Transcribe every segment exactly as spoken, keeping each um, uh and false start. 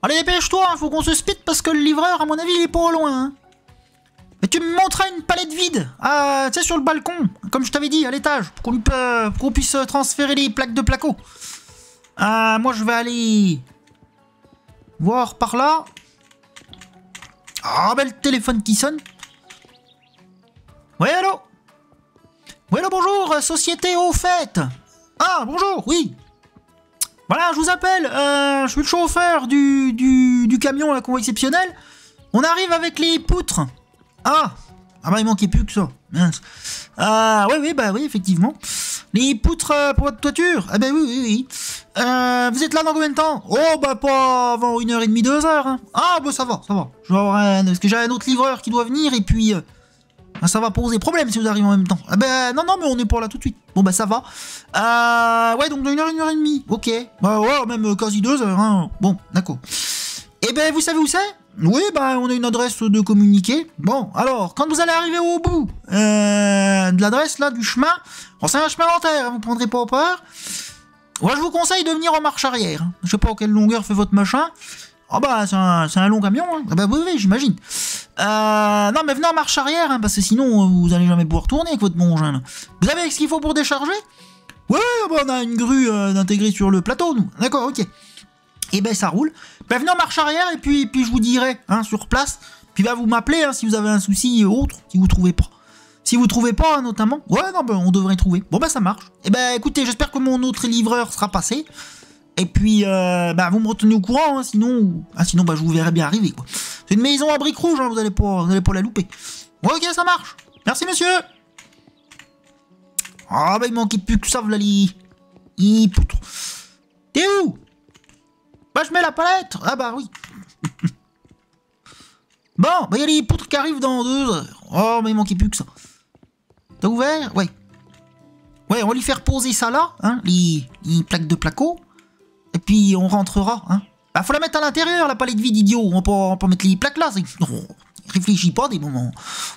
Allez, dépêche-toi, hein, faut qu'on se speed parce que le livreur, à mon avis, il est pas loin. Hein. Mais tu me montreras une palette vide, ah, tu sais, sur le balcon, comme je t'avais dit, à l'étage, pour qu'on peut, qu'on puisse transférer les plaques de placo. Ah, moi, je vais aller voir par là. Ah, ben, le téléphone qui sonne. Oui, allô? Oui, allô, bonjour, société au fait. Ah, bonjour, oui. Voilà, je vous appelle, euh, je suis le chauffeur du, du, du camion, la convoi exceptionnel. On arrive avec les poutres. Ah, ah bah il manquait plus que ça. Mince. Ah, oui, oui, bah oui, effectivement. Les poutres euh, pour votre toiture. Ah bah oui, oui, oui. Euh, vous êtes là dans combien de temps? Oh, bah pas avant une heure et demie, deux heures. Hein. Ah, bah ça va, ça va. Je vais avoir un... Parce que j'ai un autre livreur qui doit venir et puis... Euh... ça va poser problème si vous arrivez en même temps. Ah ben non, non, mais on est pour là tout de suite. Bon bah ça va. Euh, ouais, donc dans une heure, une heure et demie. Ok. Bah ouais, même quasi deux heures. Hein. Bon, d'accord. Et ben vous savez où c'est? Oui, bah on a une adresse de communiqué. Bon, alors, quand vous allez arriver au bout euh, de l'adresse là, du chemin, bon, c'est un chemin dentaire, vous prendrez pas peur. Moi je vous conseille de venir en marche arrière. Je sais pas à quelle longueur fait votre machin. Ah bah c'est un, un long camion, hein. Ah bah oui, oui, j'imagine. Euh, non mais venez en marche arrière, hein, parce que sinon vous allez jamais pouvoir tourner avec votre bon engin. Là. Vous avez ce qu'il faut pour décharger? Ouais, bah on a une grue euh, intégrée sur le plateau, nous. D'accord, ok. Et ben ça roule. Ben venez en marche arrière et puis, puis je vous dirai, hein, sur place. Puis bah vous m'appelez hein, si vous avez un souci autre, si vous trouvez pas. Si vous trouvez pas, hein, notamment. Ouais, non, ben on devrait trouver. Bon bah ça marche. Et ben écoutez, j'espère que mon autre livreur sera passé. Et puis, euh, bah, vous me retenez au courant, hein, sinon, ah, sinon, bah, je vous verrai bien arriver, quoi. C'est une maison à briques rouges, hein, vous allez pas, vous allez pas la louper. Ouais, ok, ça marche. Merci, monsieur. Ah, bah, il manquait plus que ça, voilà les... les poutres. T'es où? Bah, je mets la palette. Ah, bah, oui. Bon, bah, il y a les poutres qui arrivent dans deux heures. Oh, mais il manquait plus que ça. T'as ouvert? Ouais. Ouais, on va lui faire poser ça là, hein, les, les plaques de placo. Et puis on rentrera, hein. Bah faut la mettre à l'intérieur, la palette vide, idiot. On peut, on peut mettre les plaques là. Non, réfléchis pas des moments.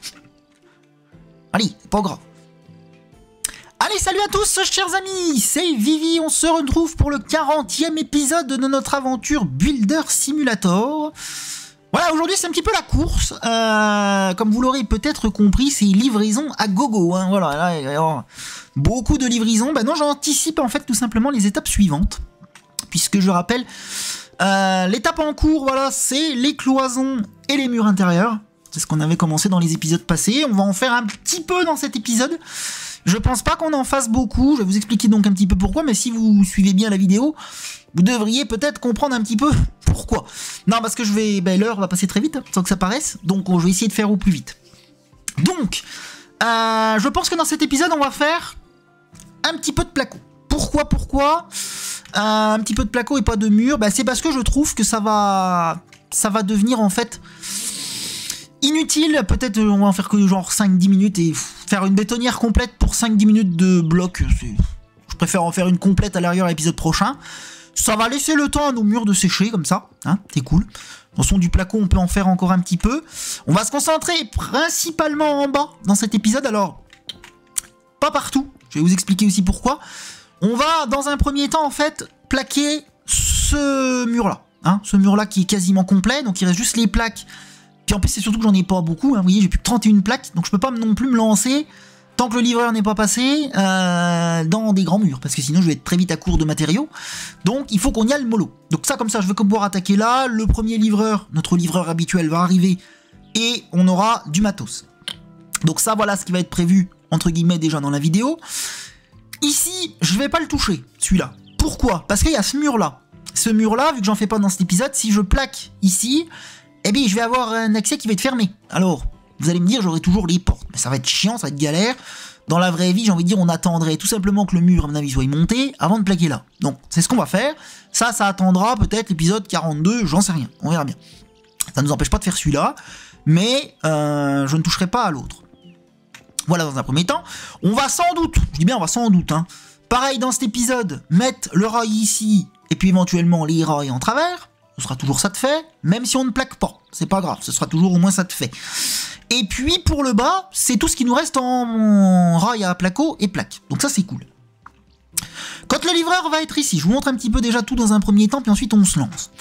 Allez, c'est pas grave. Allez, salut à tous, chers amis. C'est Vivi, on se retrouve pour le quarantième épisode de notre aventure Builder Simulator. Voilà, aujourd'hui c'est un petit peu la course. Euh, comme vous l'aurez peut-être compris, c'est livraison à gogo. Hein. Voilà, là, il va y avoir beaucoup de livraisons. Bah non, j'anticipe en fait tout simplement les étapes suivantes. Puisque je rappelle, euh, l'étape en cours, voilà, c'est les cloisons et les murs intérieurs. C'est ce qu'on avait commencé dans les épisodes passés. On va en faire un petit peu dans cet épisode. Je pense pas qu'on en fasse beaucoup. Je vais vous expliquer donc un petit peu pourquoi. Mais si vous suivez bien la vidéo, vous devriez peut-être comprendre un petit peu pourquoi. Non, parce que je vais, ben, l'heure va passer très vite, hein, sans que ça paraisse. Donc je vais essayer de faire au plus vite. Donc, euh, je pense que dans cet épisode, on va faire un petit peu de placo. Pourquoi, pourquoi Euh, un petit peu de placo et pas de mur, bah c'est parce que je trouve que ça va ça va devenir en fait inutile. Peut-être on va en faire que genre cinq dix minutes et faire une bétonnière complète pour cinq dix minutes de bloc. Je préfère en faire une complète à l'arrière à l'épisode prochain. Ça va laisser le temps à nos murs de sécher comme ça, hein, c'est cool. Dans son du placo, on peut en faire encore un petit peu. On va se concentrer principalement en bas dans cet épisode, alors pas partout. Je vais vous expliquer aussi pourquoi. On va, dans un premier temps, en fait, plaquer ce mur-là. Hein, ce mur-là qui est quasiment complet, donc il reste juste les plaques. Puis en plus, c'est surtout que j'en ai pas beaucoup. Hein, vous voyez, j'ai plus que trente et une plaques, donc je peux pas non plus me lancer tant que le livreur n'est pas passé euh, dans des grands murs, parce que sinon je vais être très vite à court de matériaux. Donc il faut qu'on y aille mollo. Donc ça, comme ça, je vais pouvoir attaquer là. Le premier livreur, notre livreur habituel, va arriver et on aura du matos. Donc ça, voilà ce qui va être prévu, entre guillemets, déjà dans la vidéo. Ici, je vais pas le toucher, celui-là. Pourquoi? Parce qu'il y a ce mur-là. Ce mur-là, vu que j'en fais pas dans cet épisode, si je plaque ici, eh bien, je vais avoir un accès qui va être fermé. Alors, vous allez me dire, j'aurai toujours les portes. Mais ça va être chiant, ça va être galère. Dans la vraie vie, j'ai envie de dire, on attendrait tout simplement que le mur, à mon avis, soit monté avant de plaquer là. Donc, c'est ce qu'on va faire. Ça, ça attendra peut-être l'épisode quarante-deux, j'en sais rien. On verra bien. Ça ne nous empêche pas de faire celui-là, mais euh, je ne toucherai pas à l'autre. Voilà, dans un premier temps. On va sans doute, je dis bien on va sans doute, hein, pareil dans cet épisode, mettre le rail ici, et puis éventuellement les rails en travers. Ce sera toujours ça de fait, même si on ne plaque pas. C'est pas grave, ce sera toujours au moins ça de fait. Et puis pour le bas, c'est tout ce qui nous reste en rail à placo et plaque. Donc ça c'est cool. Quand le livreur va être ici, je vous montre un petit peu déjà tout dans un premier temps, puis ensuite on se lance.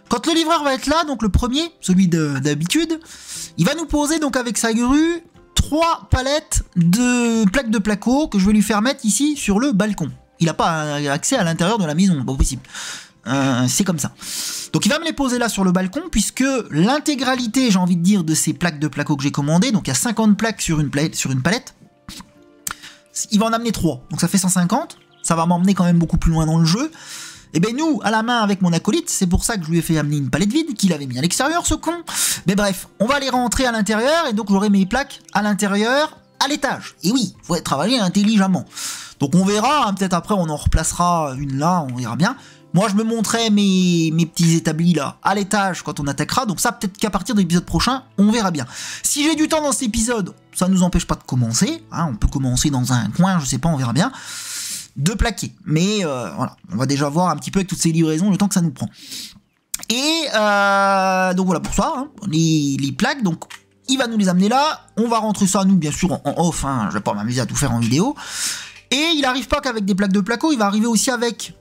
Quand le livreur va être là, donc le premier, celui d'habitude, il va nous poser donc avec sa grue trois palettes de plaques de placo que je vais lui faire mettre ici sur le balcon. Il n'a pas accès à l'intérieur de la maison, pas possible. Euh, c'est comme ça. Donc il va me les poser là sur le balcon puisque l'intégralité, j'ai envie de dire, de ces plaques de placo que j'ai commandées, donc il y a cinquante plaques sur une, palette, sur une palette, il va en amener trois, donc ça fait cent cinquante, ça va m'emmener quand même beaucoup plus loin dans le jeu. Et bien nous, à la main avec mon acolyte, c'est pour ça que je lui ai fait amener une palette vide, qu'il avait mis à l'extérieur ce con. Mais bref, on va les rentrer à l'intérieur et donc j'aurai mes plaques à l'intérieur, à l'étage. Et oui, il faut travailler intelligemment. Donc on verra, hein, peut-être après on en replacera une là, on verra bien. Moi je me montrerai mes, mes petits établis là à l'étage quand on attaquera, donc ça peut-être qu'à partir de l'épisode prochain, on verra bien. Si j'ai du temps dans cet épisode, ça ne nous empêche pas de commencer, hein, on peut commencer dans un coin, je sais pas, on verra bien, de plaquer. Mais euh, voilà, on va déjà voir un petit peu avec toutes ces livraisons le temps que ça nous prend. Et euh, donc voilà pour ça, hein, les, les plaques, donc il va nous les amener là, on va rentrer ça nous bien sûr en, en off, hein, je vais pas m'amuser à tout faire en vidéo. Et il arrive pas qu'avec des plaques de placo, il va arriver aussi avec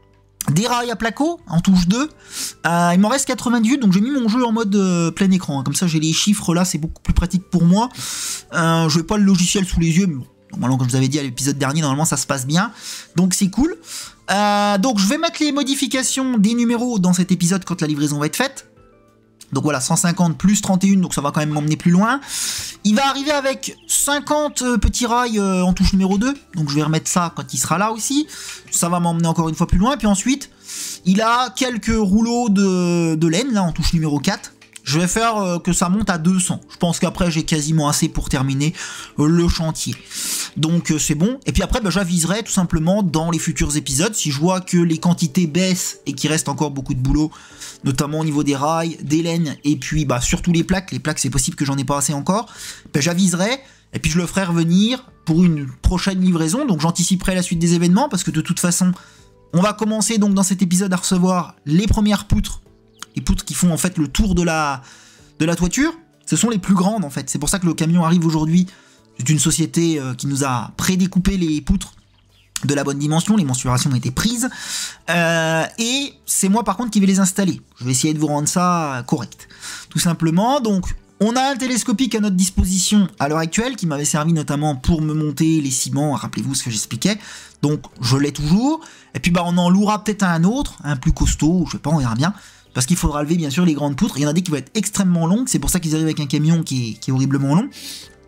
des rails à placo en touche deux. Euh, il m'en reste quatre-vingt-dix-huit, donc j'ai mis mon jeu en mode euh, plein écran. Hein. Comme ça, j'ai les chiffres là, c'est beaucoup plus pratique pour moi. Euh, je n'ai pas le logiciel sous les yeux, mais bon, normalement, comme je vous avais dit à l'épisode dernier, normalement ça se passe bien. Donc c'est cool. Euh, donc je vais mettre les modifications des numéros dans cet épisode quand la livraison va être faite. Donc voilà, cent cinquante plus trente et un, donc ça va quand même m'emmener plus loin. Il va arriver avec cinquante petits rails euh, en touche numéro deux. Donc je vais remettre ça quand il sera là aussi. Ça va m'emmener encore une fois plus loin. Puis ensuite, il a quelques rouleaux de, de laine, là, en touche numéro quatre. Je vais faire euh, que ça monte à deux cents. Je pense qu'après, j'ai quasiment assez pour terminer euh, le chantier. Donc euh, c'est bon. Et puis après, bah, j'aviserai tout simplement dans les futurs épisodes. Si je vois que les quantités baissent et qu'il reste encore beaucoup de boulot, notamment au niveau des rails, des laines, et puis bah, surtout les plaques. Les plaques, c'est possible que j'en ai pas assez encore. Bah, j'aviserai, et puis je le ferai revenir pour une prochaine livraison. Donc j'anticiperai la suite des événements, parce que de toute façon, on va commencer donc dans cet épisode à recevoir les premières poutres. Les poutres qui font en fait le tour de la, de la toiture. Ce sont les plus grandes en fait. C'est pour ça que le camion arrive aujourd'hui. C'est une société euh, qui nous a prédécoupé les poutres de la bonne dimension, les mensurations ont été prises, euh, et c'est moi par contre qui vais les installer. Je vais essayer de vous rendre ça correct, tout simplement. Donc on a un télescopique à notre disposition à l'heure actuelle, qui m'avait servi notamment pour me monter les ciments, rappelez-vous ce que j'expliquais, donc je l'ai toujours, et puis bah on en louera peut-être un autre, un plus costaud, je sais pas, on verra bien, parce qu'il faudra lever bien sûr les grandes poutres. Il y en a des qui vont être extrêmement longues, c'est pour ça qu'ils arrivent avec un camion qui est, qui est horriblement long,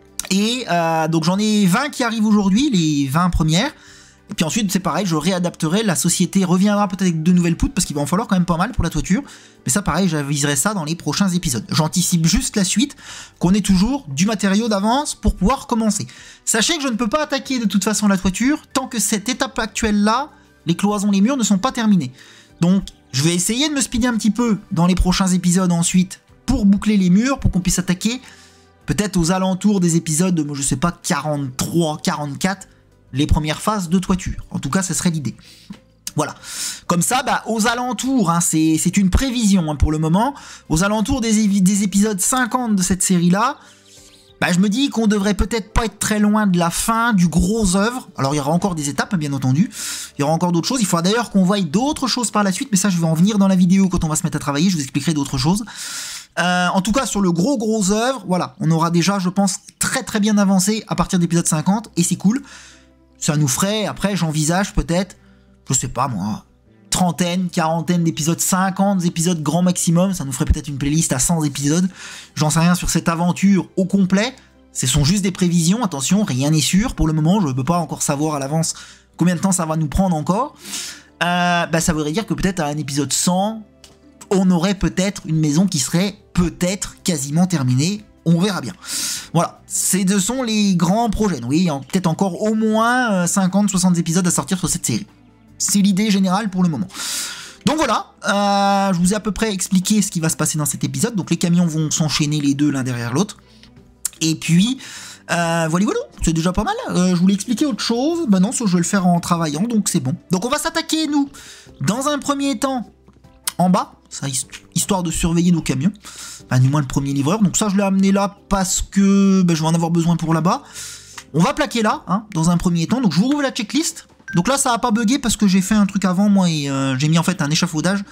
et euh, donc j'en ai vingt qui arrivent aujourd'hui, les vingt premières. Et puis ensuite, c'est pareil, je réadapterai, la société reviendra peut-être avec de nouvelles poutres, parce qu'il va en falloir quand même pas mal pour la toiture. Mais ça, pareil, j'aviserai ça dans les prochains épisodes. J'anticipe juste la suite, qu'on ait toujours du matériau d'avance pour pouvoir commencer. Sachez que je ne peux pas attaquer de toute façon la toiture, tant que cette étape actuelle-là, les cloisons, les murs ne sont pas terminés. Donc, je vais essayer de me speeder un petit peu dans les prochains épisodes ensuite, pour boucler les murs, pour qu'on puisse attaquer, peut-être aux alentours des épisodes de, je sais pas, quarante-trois, quarante-quatre, les premières phases de toiture. En tout cas, ce serait l'idée. Voilà. Comme ça, bah, aux alentours, hein, c'est une prévision hein, pour le moment, aux alentours des, des épisodes cinquante de cette série-là, bah, je me dis qu'on devrait peut-être pas être très loin de la fin du gros œuvre. Alors, il y aura encore des étapes, bien entendu. Il y aura encore d'autres choses. Il faudra d'ailleurs qu'on voie d'autres choses par la suite, mais ça, je vais en venir dans la vidéo quand on va se mettre à travailler. Je vous expliquerai d'autres choses. Euh, en tout cas, sur le gros gros œuvre, voilà, on aura déjà, je pense, très très bien avancé à partir d'épisode cinquante, et c'est cool. Ça nous ferait, après j'envisage peut-être, je sais pas moi, trentaine, quarantaine d'épisodes, cinquante épisodes grand maximum, ça nous ferait peut-être une playlist à cent épisodes, j'en sais rien sur cette aventure au complet, ce sont juste des prévisions, attention, rien n'est sûr pour le moment, je ne peux pas encore savoir à l'avance combien de temps ça va nous prendre encore, euh, bah ça voudrait dire que peut-être à un épisode cent, on aurait peut-être une maison qui serait peut-être quasiment terminée, on verra bien. Voilà, ces deux sont les grands projets. Oui, il y a peut-être encore au moins cinquante soixante épisodes à sortir sur cette série. C'est l'idée générale pour le moment. Donc voilà, euh, je vous ai à peu près expliqué ce qui va se passer dans cet épisode. Donc les camions vont s'enchaîner les deux l'un derrière l'autre. Et puis, euh, voilà, voilà, c'est déjà pas mal. Euh, je voulais expliquer autre chose. Ben non, ça, je vais le faire en travaillant, donc c'est bon. Donc on va s'attaquer, nous, dans un premier temps, en bas, ça, histoire de surveiller nos camions. Bah, du moins le premier livreur. Donc ça, je l'ai amené là parce que bah, je vais en avoir besoin pour là-bas. On va plaquer là, hein, dans un premier temps. Donc je vous rouvre la checklist. Donc là, ça n'a pas bugué parce que j'ai fait un truc avant, moi, et euh, j'ai mis en fait un échafaudage.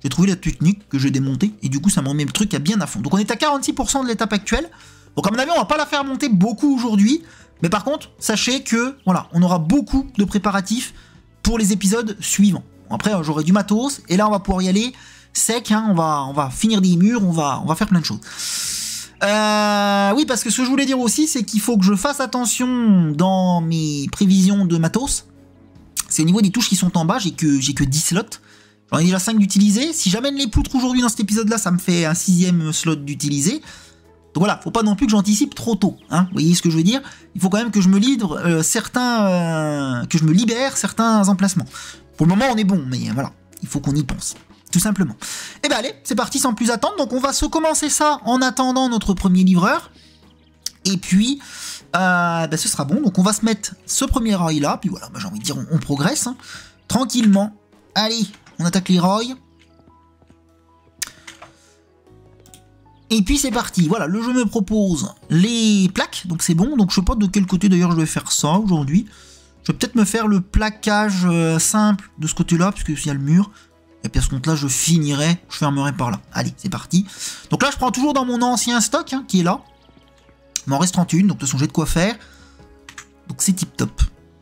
J'ai trouvé la technique que j'ai démontée, et du coup ça me remet le truc à bien à fond. Donc on est à quarante-six pour cent de l'étape actuelle. Donc à mon avis, on va pas la faire monter beaucoup aujourd'hui, mais par contre, sachez que, voilà, on aura beaucoup de préparatifs pour les épisodes suivants. Après, j'aurai du matos, et là on va pouvoir y aller sec, hein, on, va, on va finir des murs, on va, on va faire plein de choses. Euh, oui, parce que ce que je voulais dire aussi, c'est qu'il faut que je fasse attention dans mes prévisions de matos. C'est au niveau des touches qui sont en bas, j'ai que, j'ai que dix slots. J'en ai déjà cinq d'utilisés. Si j'amène les poutres aujourd'hui dans cet épisode-là, ça me fait un sixième slot d'utilisé. Donc voilà, faut pas non plus que j'anticipe trop tôt. Hein, vous voyez ce que je veux dire? Il faut quand même que je me livre euh, certains, euh, que je me libère certains emplacements. Pour le moment, on est bon, mais voilà, il faut qu'on y pense. Tout simplement. Et ben allez, c'est parti sans plus attendre. Donc on va se commencer ça en attendant notre premier livreur. Et puis, euh, ben ce sera bon. Donc on va se mettre ce premier rail là. Puis voilà, ben j'ai envie de dire, on, on progresse. Hein, tranquillement. Allez, on attaque les rails. Et puis c'est parti. Voilà, le jeu me propose les plaques. Donc c'est bon. Donc je sais pas de quel côté d'ailleurs je vais faire ça aujourd'hui. Je vais peut-être me faire le plaquage euh, simple de ce côté-là, puisqu'il y a le mur. Et puis à ce compte-là, je finirai, je fermerai par là. Allez, c'est parti. Donc là, je prends toujours dans mon ancien stock, hein, qui est là. Il m'en reste trente et un, donc de toute façon, j'ai de quoi faire. Donc c'est tip top.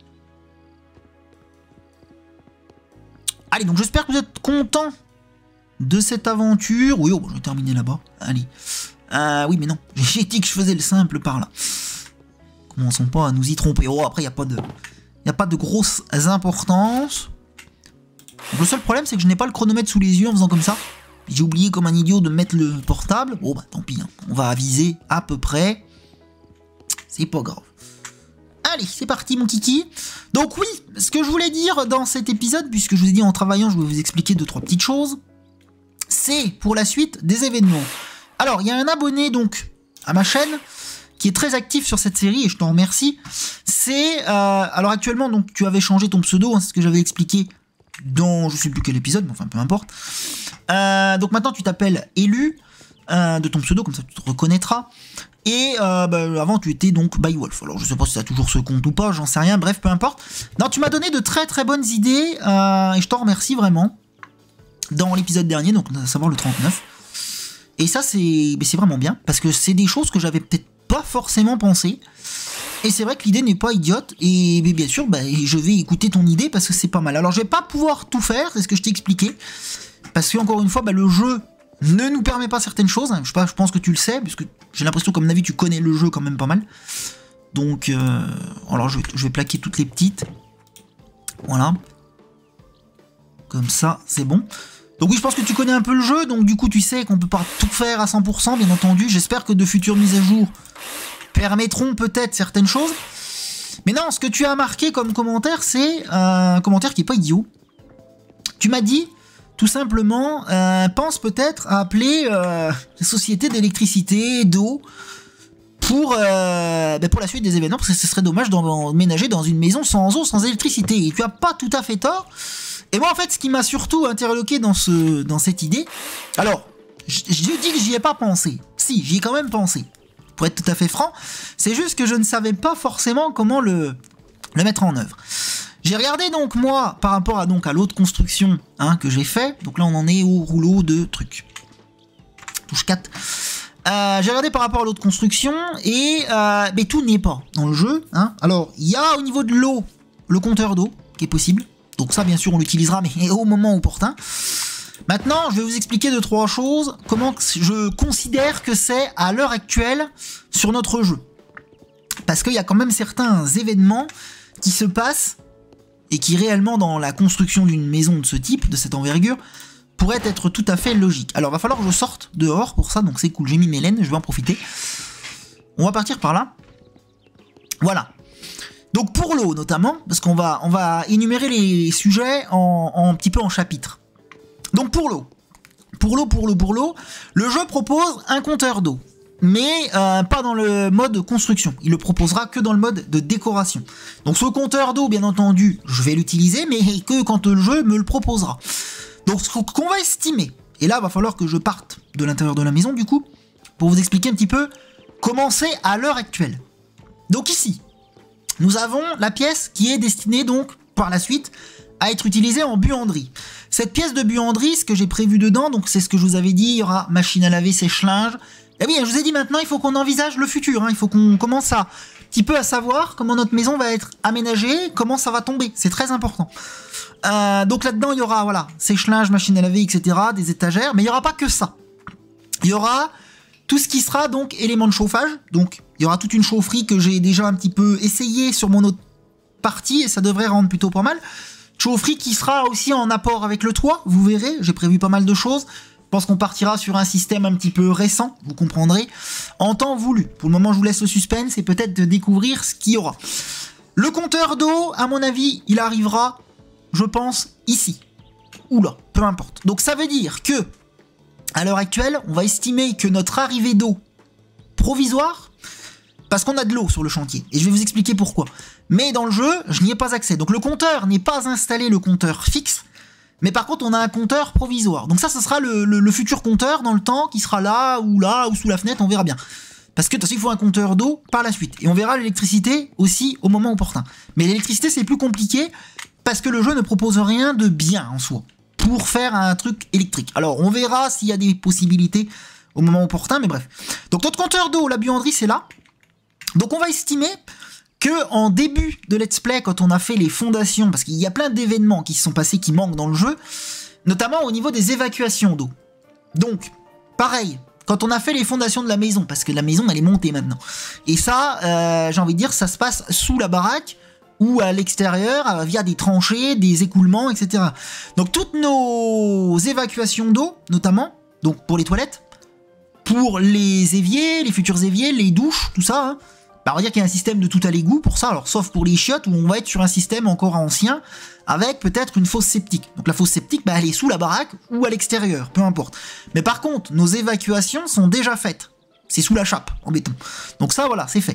Allez, donc j'espère que vous êtes contents de cette aventure. Oui, oh, bon, je vais terminer là-bas. Allez. Euh, oui, mais non, j'ai dit que je faisais le simple par là. Commençons pas à nous y tromper. Oh, après, il n'y a pas de... Il n'y a pas de grosses importances. Donc le seul problème, c'est que je n'ai pas le chronomètre sous les yeux en faisant comme ça. J'ai oublié comme un idiot de mettre le portable. Bon bah tant pis, hein. On va aviser à peu près. C'est pas grave. Allez, c'est parti mon kiki. Donc oui, ce que je voulais dire dans cet épisode, puisque je vous ai dit en travaillant, je vais vous expliquer deux trois petites choses. C'est pour la suite des événements. Alors, il y a un abonné donc à ma chaîne qui est très actif sur cette série et je t'en remercie. C'est euh, alors actuellement donc tu avais changé ton pseudo, hein, c'est ce que j'avais expliqué dans je sais plus quel épisode, mais enfin peu importe. Euh, donc maintenant tu t'appelles Élu euh, de ton pseudo, comme ça tu te reconnaîtras. Et euh, bah, avant tu étais donc By Wolf. Alors je sais pas si ça a toujours ce compte ou pas, j'en sais rien, bref peu importe. Non, tu m'as donné de très très bonnes idées euh, et je t'en remercie vraiment. Dans l'épisode dernier, donc à savoir le trente-neuf. Et ça c'est c'est vraiment bien, parce que c'est des choses que j'avais peut-être pas forcément pensé. Et c'est vrai que l'idée n'est pas idiote, et bien sûr, bah, je vais écouter ton idée parce que c'est pas mal. Alors je vais pas pouvoir tout faire, c'est ce que je t'ai expliqué, parce que encore une fois, bah, le jeu ne nous permet pas certaines choses. Je, sais pas, je pense que tu le sais, puisque j'ai l'impression, comme avis, tu connais le jeu quand même pas mal. Donc, euh, alors je vais, je vais plaquer toutes les petites. Voilà. Comme ça, c'est bon. Donc oui, je pense que tu connais un peu le jeu, donc du coup tu sais qu'on peut pas tout faire à cent pour cent, bien entendu. J'espère que de futures mises à jour permettront peut-être certaines choses. Mais non, ce que tu as marqué comme commentaire, c'est un commentaire qui est pas idiot. Tu m'as dit, tout simplement, euh, pense peut-être à appeler euh, la société d'électricité, d'eau, pour, euh, ben pour la suite des événements, parce que ce serait dommage d'emménager dans une maison sans eau, sans électricité. Et tu as pas tout à fait tort. Et moi, en fait, ce qui m'a surtout interloqué dans, ce, dans cette idée... Alors, je, je dis que j'y ai pas pensé. Si, j'y ai quand même pensé. Pour être tout à fait franc, c'est juste que je ne savais pas forcément comment le, le mettre en œuvre. J'ai regardé donc, moi, par rapport à, donc, à l'autre construction hein, que j'ai fait. Donc là, on en est au rouleau de trucs. Touche quatre. Euh, j'ai regardé par rapport à l'autre construction, et euh, mais tout n'y est pas dans le jeu. Hein. Alors, il y a au niveau de l'eau, le compteur d'eau, qui est possible. Donc ça, bien sûr, on l'utilisera, mais au moment opportun. Maintenant, je vais vous expliquer deux, trois choses. Comment je considère que c'est à l'heure actuelle sur notre jeu. Parce qu'il y a quand même certains événements qui se passent et qui réellement, dans la construction d'une maison de ce type, de cette envergure, pourraient être tout à fait logiques. Alors, il va falloir que je sorte dehors pour ça, donc c'est cool. J'ai mis mes laines, je vais en profiter. On va partir par là. Voilà. Donc pour l'eau notamment, parce qu'on va, on va énumérer les sujets en, en un petit peu en chapitres. Donc pour l'eau, pour l'eau, pour l'eau, pour l'eau, le jeu propose un compteur d'eau, mais euh, pas dans le mode construction. Il le proposera que dans le mode de décoration. Donc ce compteur d'eau, bien entendu, je vais l'utiliser, mais que quand le jeu me le proposera. Donc ce qu'on va estimer, et là il va falloir que je parte de l'intérieur de la maison du coup, pour vous expliquer un petit peu comment c'est à l'heure actuelle. Donc ici, nous avons la pièce qui est destinée donc par la suite à être utilisée en buanderie. Cette pièce de buanderie, ce que j'ai prévu dedans, donc c'est ce que je vous avais dit, il y aura machine à laver, sèche-linge. Et oui, je vous ai dit maintenant, il faut qu'on envisage le futur, hein, il faut qu'on commence à un petit peu à savoir comment notre maison va être aménagée, comment ça va tomber, c'est très important. Euh, donc là-dedans, il y aura, voilà, sèche-linge, machine à laver, et cetera, des étagères, mais il n'y aura pas que ça. Il y aura tout ce qui sera donc éléments de chauffage, donc il y aura toute une chaufferie que j'ai déjà un petit peu essayé sur mon autre partie, et ça devrait rendre plutôt pas mal. Chaufferie qui sera aussi en apport avec le toit, vous verrez, j'ai prévu pas mal de choses. Je pense qu'on partira sur un système un petit peu récent, vous comprendrez, en temps voulu. Pour le moment, je vous laisse le suspense et peut-être de découvrir ce qu'il y aura. Le compteur d'eau, à mon avis, il arrivera, je pense, ici. Ou là, peu importe. Donc ça veut dire que, à l'heure actuelle, on va estimer que notre arrivée d'eau provisoire, parce qu'on a de l'eau sur le chantier, et je vais vous expliquer pourquoi. Mais dans le jeu, je n'y ai pas accès. Donc le compteur n'est pas installé, le compteur fixe, mais par contre on a un compteur provisoire. Donc ça, ce sera le, le, le futur compteur dans le temps, qui sera là, ou là, ou sous la fenêtre, on verra bien. Parce que de toute façon, il faut un compteur d'eau par la suite. Et on verra l'électricité aussi au moment opportun. Mais l'électricité, c'est plus compliqué, parce que le jeu ne propose rien de bien en soi, pour faire un truc électrique. Alors on verra s'il y a des possibilités au moment opportun, mais bref. Donc notre compteur d'eau, la buanderie, c'est là. Donc on va estimer que en début de let's play, quand on a fait les fondations, parce qu'il y a plein d'événements qui se sont passés, qui manquent dans le jeu, notamment au niveau des évacuations d'eau. Donc, pareil, quand on a fait les fondations de la maison, parce que la maison elle est montée maintenant, et ça, euh, j'ai envie de dire, ça se passe sous la baraque, ou à l'extérieur, euh, via des tranchées, des écoulements, et cetera. Donc toutes nos évacuations d'eau, notamment, donc pour les toilettes, pour les éviers, les futurs éviers, les douches, tout ça, hein, bah on va dire qu'il y a un système de tout à l'égout pour ça, alors sauf pour les chiottes où on va être sur un système encore ancien avec peut-être une fosse septique. Donc la fosse septique, bah, elle est sous la baraque ou à l'extérieur, peu importe. Mais par contre, nos évacuations sont déjà faites. C'est sous la chape, en béton. Donc ça, voilà, c'est fait.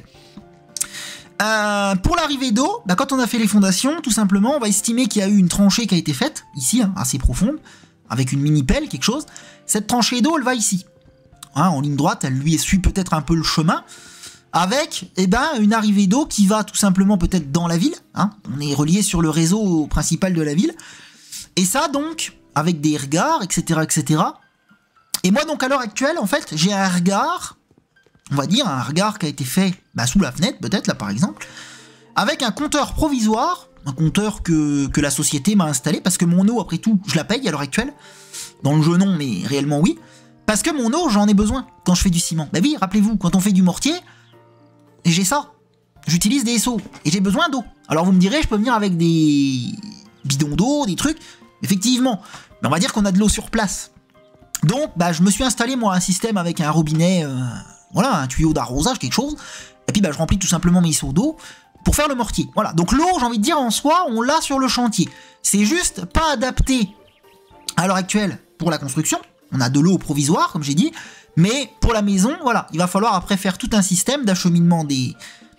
Euh, pour l'arrivée d'eau, bah, quand on a fait les fondations, tout simplement, on va estimer qu'il y a eu une tranchée qui a été faite, ici, hein, assez profonde, avec une mini-pelle, quelque chose. Cette tranchée d'eau, elle va ici. Hein, en ligne droite, elle lui suit peut-être un peu le chemin. Avec eh ben, une arrivée d'eau qui va tout simplement peut-être dans la ville. Hein. On est relié sur le réseau principal de la ville. Et ça donc, avec des regards, et cetera, et cetera. Et moi donc à l'heure actuelle, en fait, j'ai un regard, on va dire un regard qui a été fait bah, sous la fenêtre, peut-être là par exemple, avec un compteur provisoire, un compteur que, que la société m'a installé, parce que mon eau, après tout, je la paye à l'heure actuelle. Dans le jeu non, mais réellement oui. Parce que mon eau, j'en ai besoin quand je fais du ciment. Bah oui, rappelez-vous, quand on fait du mortier, et j'ai ça, j'utilise des seaux, et j'ai besoin d'eau. Alors vous me direz, je peux venir avec des bidons d'eau, des trucs, effectivement, mais on va dire qu'on a de l'eau sur place. Donc, bah, je me suis installé, moi, un système avec un robinet, euh, voilà, un tuyau d'arrosage, quelque chose, et puis bah, je remplis tout simplement mes seaux d'eau pour faire le mortier. Voilà, donc l'eau, j'ai envie de dire, en soi, on l'a sur le chantier. C'est juste pas adapté à l'heure actuelle pour la construction, on a de l'eau provisoire, comme j'ai dit, mais pour la maison, voilà, il va falloir après faire tout un système d'acheminement des,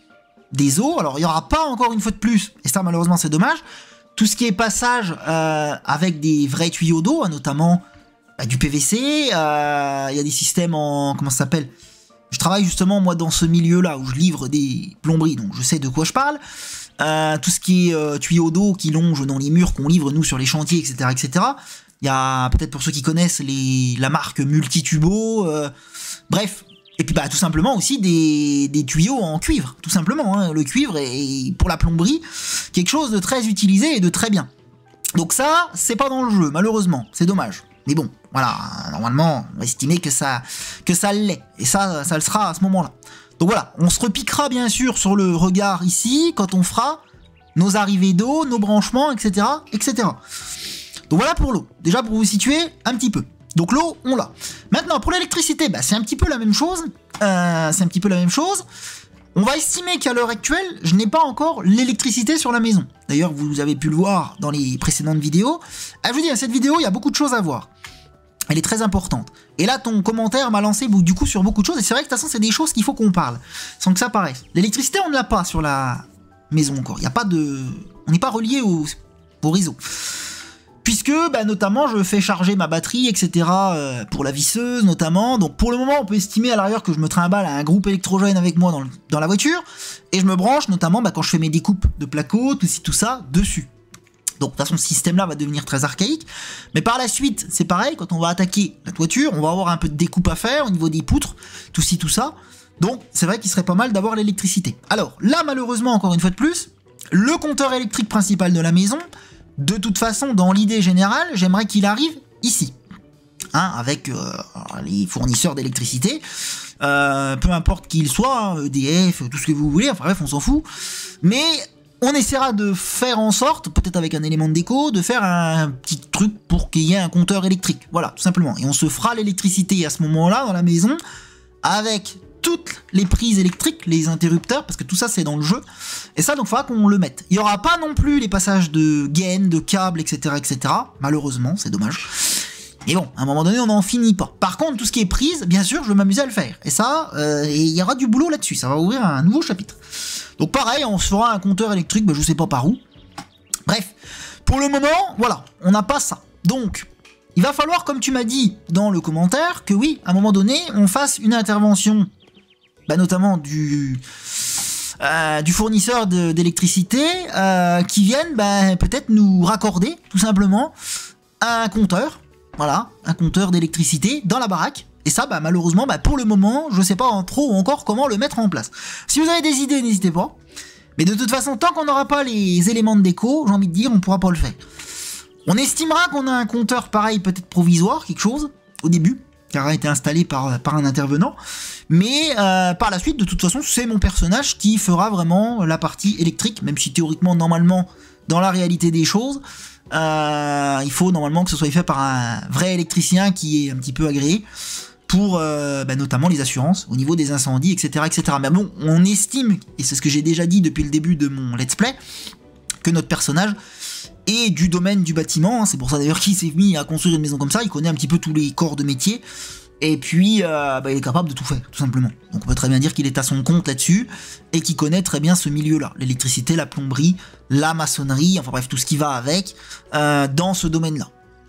des eaux. Alors, il n'y aura pas encore une fois de plus, et ça malheureusement c'est dommage, tout ce qui est passage euh, avec des vrais tuyaux d'eau, hein, notamment bah, du P V C, il euh, y a des systèmes en... comment ça s'appelle ? Je travaille justement moi dans ce milieu-là où je livre des plomberies, donc je sais de quoi je parle. Euh, tout ce qui est euh, tuyaux d'eau qui longent dans les murs qu'on livre nous sur les chantiers, et cetera, et cetera. Il y a peut-être pour ceux qui connaissent les, la marque Multitubo, euh, bref. Et puis bah tout simplement aussi des, des tuyaux en cuivre, tout simplement. Hein. Le cuivre est pour la plomberie quelque chose de très utilisé et de très bien. Donc ça, c'est pas dans le jeu, malheureusement, c'est dommage. Mais bon, voilà, normalement, on va estimer que ça, que ça l'est. Et ça, ça le sera à ce moment-là. Donc voilà, on se repiquera bien sûr sur le regard ici, quand on fera nos arrivées d'eau, nos branchements, et cetera, et cetera. Donc voilà pour l'eau, déjà pour vous situer un petit peu. Donc l'eau, on l'a. Maintenant, pour l'électricité, bah, c'est un petit peu la même chose. Euh, c'est un petit peu la même chose. On va estimer qu'à l'heure actuelle, je n'ai pas encore l'électricité sur la maison. D'ailleurs, vous avez pu le voir dans les précédentes vidéos. Ah, je vous dis, à cette vidéo, il y a beaucoup de choses à voir. Elle est très importante. Et là, ton commentaire m'a lancé du coup sur beaucoup de choses. Et c'est vrai que de toute façon, c'est des choses qu'il faut qu'on parle, sans que ça paraisse. L'électricité, on ne l'a pas sur la maison encore. Il n'y a pas de... On n'est pas relié au, au réseau. Puisque, bah, notamment, je fais charger ma batterie, et cetera, euh, pour la visseuse, notamment. Donc, pour le moment, on peut estimer à l'arrière que je me trimballe à un groupe électrogène avec moi dans, le, dans la voiture. Et je me branche, notamment, bah, quand je fais mes découpes de placo, tout, tout ça, dessus. Donc de toute façon, ce système-là va devenir très archaïque. Mais par la suite, c'est pareil, quand on va attaquer la toiture, on va avoir un peu de découpe à faire au niveau des poutres, tout ci, tout ça. Donc c'est vrai qu'il serait pas mal d'avoir l'électricité. Alors là, malheureusement, encore une fois de plus, le compteur électrique principal de la maison, de toute façon, dans l'idée générale, j'aimerais qu'il arrive ici. Hein, avec euh, les fournisseurs d'électricité, euh, peu importe qui ils soient, hein, E D F, tout ce que vous voulez, enfin bref, on s'en fout. Mais on essaiera de faire en sorte, peut-être avec un élément de déco, de faire un petit truc pour qu'il y ait un compteur électrique. Voilà, tout simplement. Et on se fera l'électricité à ce moment-là dans la maison, avec toutes les prises électriques, les interrupteurs, parce que tout ça c'est dans le jeu. Et ça, donc il faudra qu'on le mette. Il n'y aura pas non plus les passages de gaines, de câbles, et cetera, et cetera. Malheureusement, c'est dommage. Et bon, à un moment donné, on n'en finit pas. Par contre, tout ce qui est prise, bien sûr, je vais m'amuser à le faire. Et ça, euh, il y aura du boulot là-dessus. Ça va ouvrir un nouveau chapitre. Donc pareil, on se fera un compteur électrique, bah, je sais pas par où. Bref, pour le moment, voilà, on n'a pas ça. Donc, il va falloir, comme tu m'as dit dans le commentaire, que oui, à un moment donné, on fasse une intervention, bah, notamment du... Euh, du fournisseur d'électricité euh, qui vienne bah, peut-être nous raccorder, tout simplement, un compteur. Voilà, un compteur d'électricité dans la baraque. Et ça, bah, malheureusement, bah, pour le moment, je sais pas trop encore comment le mettre en place. Si vous avez des idées, n'hésitez pas. Mais de toute façon, tant qu'on n'aura pas les éléments de déco, j'ai envie de dire, on pourra pas le faire. On estimera qu'on a un compteur pareil, peut-être provisoire, quelque chose, au début, qui aura été installé par, par un intervenant. Mais euh, par la suite, de toute façon, c'est mon personnage qui fera vraiment la partie électrique, même si théoriquement, normalement, dans la réalité des choses... Euh, il faut normalement que ce soit fait par un vrai électricien qui est un petit peu agréé pour euh, bah, notamment les assurances au niveau des incendies, et cetera, et cetera. Mais bon, on estime, et c'est ce que j'ai déjà dit depuis le début de mon let's play, que notre personnage est du domaine du bâtiment. Hein, c'est pour ça d'ailleurs qu'il s'est mis à construire une maison comme ça. Il connaît un petit peu tous les corps de métier. Et puis, euh, bah, il est capable de tout faire, tout simplement. Donc on peut très bien dire qu'il est à son compte là-dessus, et qu'il connaît très bien ce milieu-là. L'électricité, la plomberie, la maçonnerie, enfin bref, tout ce qui va avec, euh, dans ce domaine-là.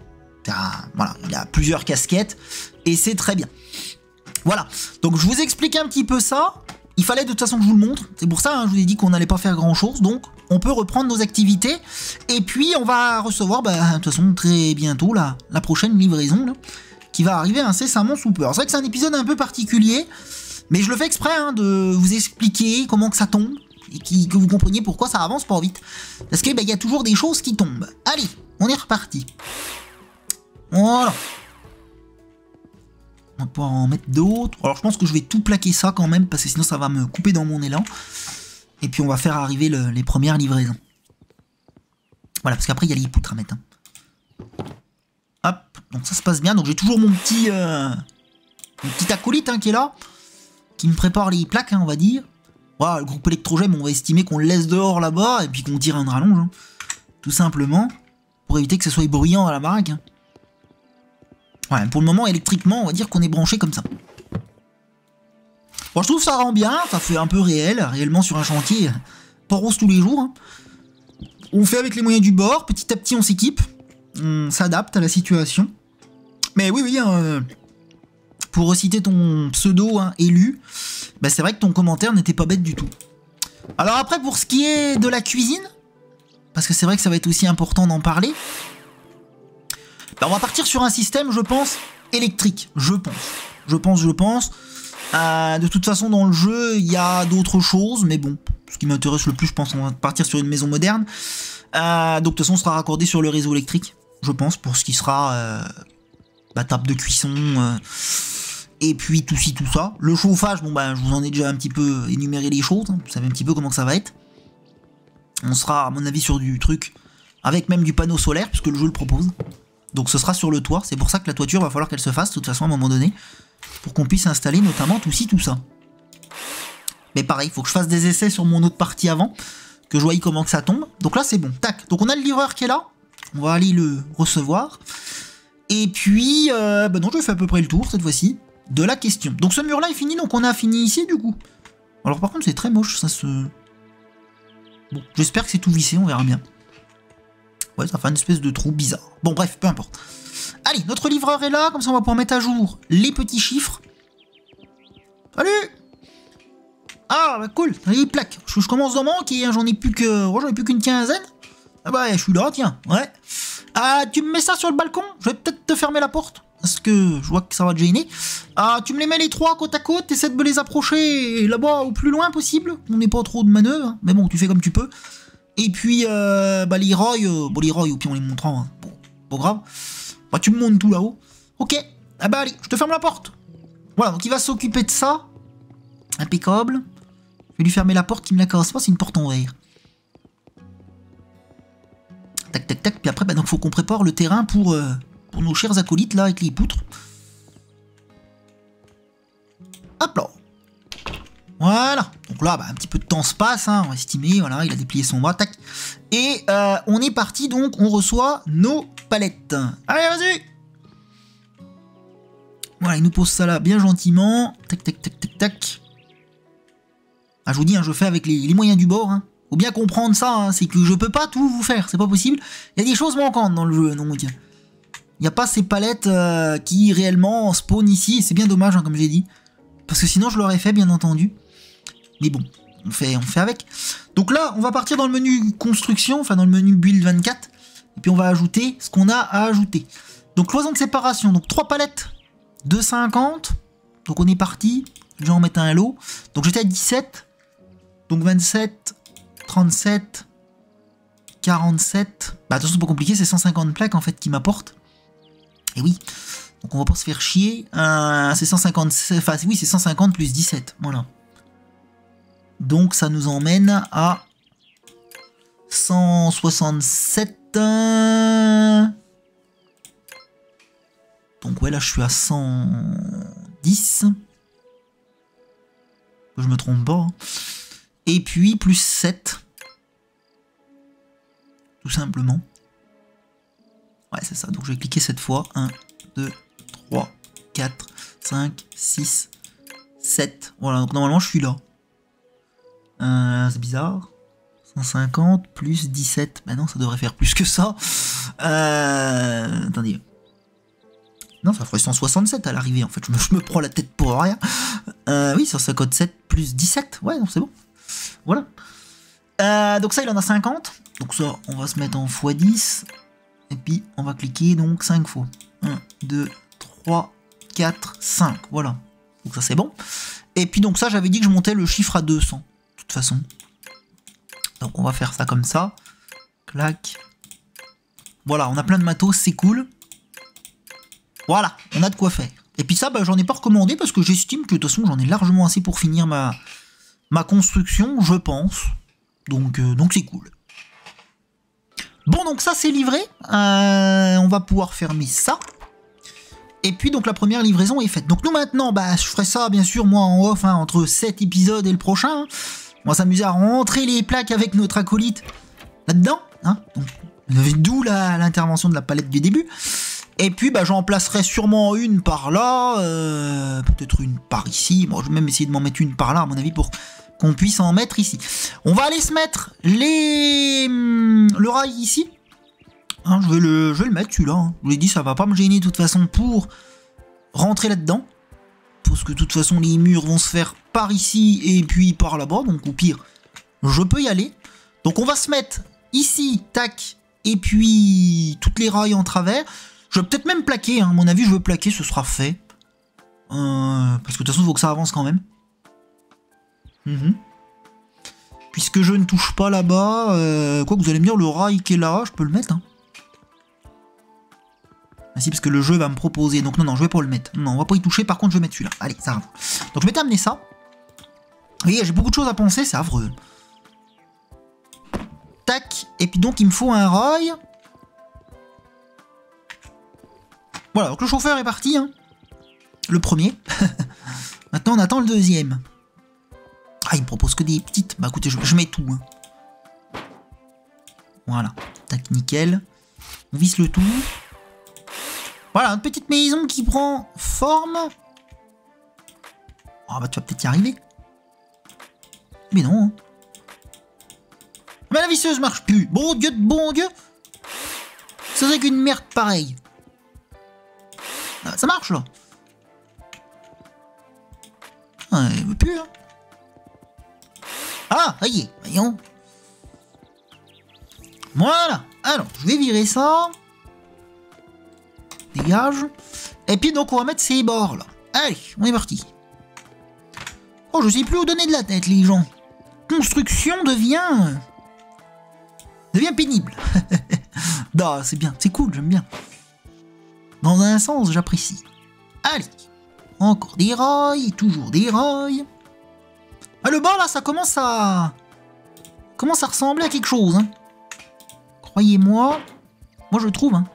Voilà, il a plusieurs casquettes, et c'est très bien. Voilà, donc je vous explique un petit peu ça. Il fallait de toute façon que je vous le montre. C'est pour ça, hein, je vous ai dit qu'on n'allait pas faire grand-chose, donc on peut reprendre nos activités. Et puis, on va recevoir, bah, de toute façon, très bientôt, la, la prochaine livraison, là, qui va arriver incessamment sous peu. Alors c'est vrai que c'est un épisode un peu particulier, mais je le fais exprès hein, de vous expliquer comment que ça tombe, et qui, que vous compreniez pourquoi ça avance pas vite. Parce qu'il bah, y a toujours des choses qui tombent. Allez, on est reparti. Voilà. On va pouvoir en mettre d'autres. Alors je pense que je vais tout plaquer ça quand même, parce que sinon ça va me couper dans mon élan. Et puis on va faire arriver le, les premières livraisons. Voilà, parce qu'après il y a les poutres à mettre. Hein. Hop, donc ça se passe bien. Donc j'ai toujours mon petit, euh, mon petit acolyte hein, qui est là, qui me prépare les plaques, hein, on va dire. Voilà, le groupe électrogène, on va estimer qu'on le laisse dehors là-bas et puis qu'on tire un rallonge, hein, tout simplement, pour éviter que ce soit bruyant à la baraque. Hein. Ouais, pour le moment, électriquement, on va dire qu'on est branché comme ça. Bon, je trouve que ça rend bien, ça fait un peu réel, réellement sur un chantier, pas rose tous les jours. Hein. On fait avec les moyens du bord, petit à petit on s'équipe. On s'adapte à la situation. Mais oui, oui, hein, pour reciter ton pseudo hein, élu, bah c'est vrai que ton commentaire n'était pas bête du tout. Alors après, pour ce qui est de la cuisine, parce que c'est vrai que ça va être aussi important d'en parler, bah on va partir sur un système, je pense, électrique. Je pense. Je pense, je pense. Euh, de toute façon, dans le jeu, il y a d'autres choses, mais bon, ce qui m'intéresse le plus, je pense, on va partir sur une maison moderne. Euh, donc de toute façon, on sera raccordé sur le réseau électrique. Je pense, pour ce qui sera euh, la table de cuisson, euh, et puis tout ci, tout ça. Le chauffage, bon ben, je vous en ai déjà un petit peu énuméré les choses, hein, vous savez un petit peu comment ça va être. On sera, à mon avis, sur du truc, avec même du panneau solaire, puisque le jeu le propose. Donc ce sera sur le toit, c'est pour ça que la toiture, va falloir qu'elle se fasse, de toute façon, à un moment donné, pour qu'on puisse installer notamment tout ci, tout ça. Mais pareil, il faut que je fasse des essais sur mon autre partie avant, que je voie comment que ça tombe. Donc là, c'est bon, tac. Donc on a le livreur qui est là. On va aller le recevoir. Et puis, euh, bah non, je fais à peu près le tour, cette fois-ci, de la question. Donc ce mur-là est fini, donc on a fini ici, du coup. Alors par contre, c'est très moche, ça se... Bon, j'espère que c'est tout vissé, on verra bien. Ouais, ça fait une espèce de trou bizarre. Bon, bref, peu importe. Allez, notre livreur est là, comme ça on va pouvoir mettre à jour les petits chiffres. Salut! Ah, bah cool, les plaques. Je, je commence d'en manquer, hein, j'en ai plus que... Oh, j'en ai plus qu'une quinzaine. Ça Ah bah, je suis là, tiens, ouais. Ah, tu me mets ça sur le balcon? Je vais peut-être te fermer la porte. Parce que je vois que ça va te gêner. Ah, tu me les mets les trois côte à côte, essaie de me les approcher là-bas au plus loin possible. On n'est pas trop de manœuvre, hein. Mais bon, tu fais comme tu peux. Et puis, euh, bah les rails, euh, bon les rails, au pire on les montrera, hein. Bon, pas grave. Bah tu me montes tout là-haut. Ok, ah bah allez, je te ferme la porte. Voilà, donc il va s'occuper de ça. Impeccable. Je vais lui fermer la porte qui me la casse pas, c'est une porte en verre. Tac, tac, tac, puis après, bah donc faut qu'on prépare le terrain pour... Euh, Pour nos chers acolytes là avec les poutres. Hop là. Voilà. Donc là, bah, un petit peu de temps se passe, hein, on va estimer. Voilà, il a déplié son bras. Tac. Et euh, on est parti donc. On reçoit nos palettes. Allez, vas-y. Voilà, il nous pose ça là bien gentiment. Tac, tac, tac, tac, tac. Ah, je vous dis, hein, je fais avec les, les moyens du bord. Hein. Faut bien comprendre ça. Hein, c'est que je peux pas tout vous faire. C'est pas possible. Il y a des choses manquantes dans le jeu. Donc. Il n'y a pas ces palettes euh, qui réellement spawnent ici, et c'est bien dommage, hein, comme j'ai dit. Parce que sinon, je l'aurais fait, bien entendu. Mais bon, on fait, on fait avec. Donc là, on va partir dans le menu construction, enfin dans le menu build vingt-quatre. Et puis on va ajouter ce qu'on a à ajouter. Donc cloison de séparation, donc trois palettes de cinquante. Donc on est parti. Je vais en mettre un lot. Donc j'étais à dix-sept. Donc vingt-sept, trente-sept, quarante-sept. Bah attention, c'est pas compliqué, c'est cent cinquante plaques en fait qui m'apportent. Et oui, donc on va pas se faire chier. Euh, c'est cent cinquante, enfin oui, c'est cent cinquante plus dix-sept, voilà. Donc ça nous emmène à cent soixante-sept. Euh... Donc ouais, là je suis à cent dix. Je me trompe pas. Et puis plus sept. Tout simplement. Ouais, c'est ça. Donc je vais cliquer cette fois. un, deux, trois, quatre, cinq, six, sept. Voilà, donc normalement je suis là. Euh, c'est bizarre. cent cinquante plus dix-sept. Bah non, ça devrait faire plus que ça. Euh, attendez. Non, ça ferait cent soixante-sept à l'arrivée en fait. Je me, je me prends la tête pour rien. Euh, oui, cent cinquante-sept plus dix-sept. Ouais, non, c'est bon. Voilà. Euh, donc ça, il en a cinquante. Donc ça, on va se mettre en fois dix. Et puis, on va cliquer donc cinq fois. un, deux, trois, quatre, cinq. Voilà. Donc ça, c'est bon. Et puis, donc ça, j'avais dit que je montais le chiffre à deux cents. De toute façon. Donc, on va faire ça comme ça. Clac. Voilà, on a plein de matos, c'est cool. Voilà, on a de quoi faire. Et puis ça, bah, j'en ai pas recommandé parce que j'estime que de toute façon, j'en ai largement assez pour finir ma, ma construction, je pense. Donc, euh, donc c'est cool. Bon, donc ça c'est livré, euh, on va pouvoir fermer ça. Et puis donc la première livraison est faite. Donc nous maintenant, bah je ferai ça bien sûr moi en off, hein, entre cet épisode et le prochain. Hein. On va s'amuser à rentrer les plaques avec notre acolyte là-dedans. Hein. D'où l'intervention de la palette du début. Et puis bah j'en placerai sûrement une par là, euh, peut-être une par ici. Bon, je vais même essayer de m'en mettre une par là à mon avis pour... qu'on puisse en mettre ici. On va aller se mettre les... le rail ici. Hein, je, vais le... je vais le mettre celui-là. Hein. Je vous l'ai dit, ça va pas me gêner de toute façon pour rentrer là-dedans. Parce que de toute façon, les murs vont se faire par ici et puis par là-bas. Donc au pire, je peux y aller. Donc on va se mettre ici, tac, et puis toutes les rails en travers. Je vais peut-être même plaquer. Hein. À mon avis, je veux plaquer, ce sera fait. Euh... Parce que de toute façon, il faut que ça avance quand même. Mmh. Puisque je ne touche pas là-bas, euh, quoi que vous allez me dire, le rail qui est là, je peux le mettre. Hein. Ah si, parce que le jeu va me proposer. Donc non, non, je vais pas le mettre. Non, on va pas y toucher. Par contre, je vais mettre celui-là. Allez, ça va. Donc je vais t'amener ça. Vous voyez, j'ai beaucoup de choses à penser, c'est affreux. Tac. Et puis donc, il me faut un rail. Voilà, donc le chauffeur est parti. Hein. Le premier. Maintenant, on attend le deuxième. Ah, il me propose que des petites. Bah écoutez, je, je mets tout. Hein. Voilà. Tac, nickel. On visse le tout. Voilà, une petite maison qui prend forme. Ah oh, bah tu vas peut-être y arriver. Mais non. Hein. Mais la visseuse marche plus. Bon Dieu de bon Dieu. C'est vrai qu'une merde pareille. Ah, ça marche là. Ah, elle veut plus hein. Ah, ça y est, voyons. Voilà. Alors, je vais virer ça. Dégage. Et puis donc, on va mettre ces bords là. Allez, on est parti. Oh, je sais plus où donner de la tête, les gens. Construction devient... devient pénible. Non, c'est bien, c'est cool, j'aime bien. Dans un sens, j'apprécie. Allez. Encore des rails, toujours des rails. Ah, le bas, là, ça commence à... commence à ressembler à quelque chose, hein. Croyez-moi. Moi, je trouve, hein.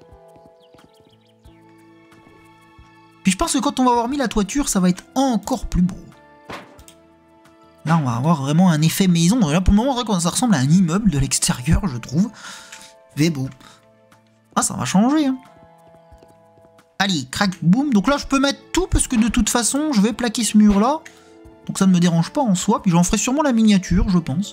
Puis je pense que quand on va avoir mis la toiture, ça va être encore plus beau. Là, on va avoir vraiment un effet maison. Là, pour le moment, ça ressemble à un immeuble de l'extérieur, je trouve. Mais beau. Ah, ça va changer, hein. Allez, crac, boum. Donc là, je peux mettre tout, parce que de toute façon, je vais plaquer ce mur-là. Donc ça ne me dérange pas en soi. Puis j'en ferai sûrement la miniature, je pense.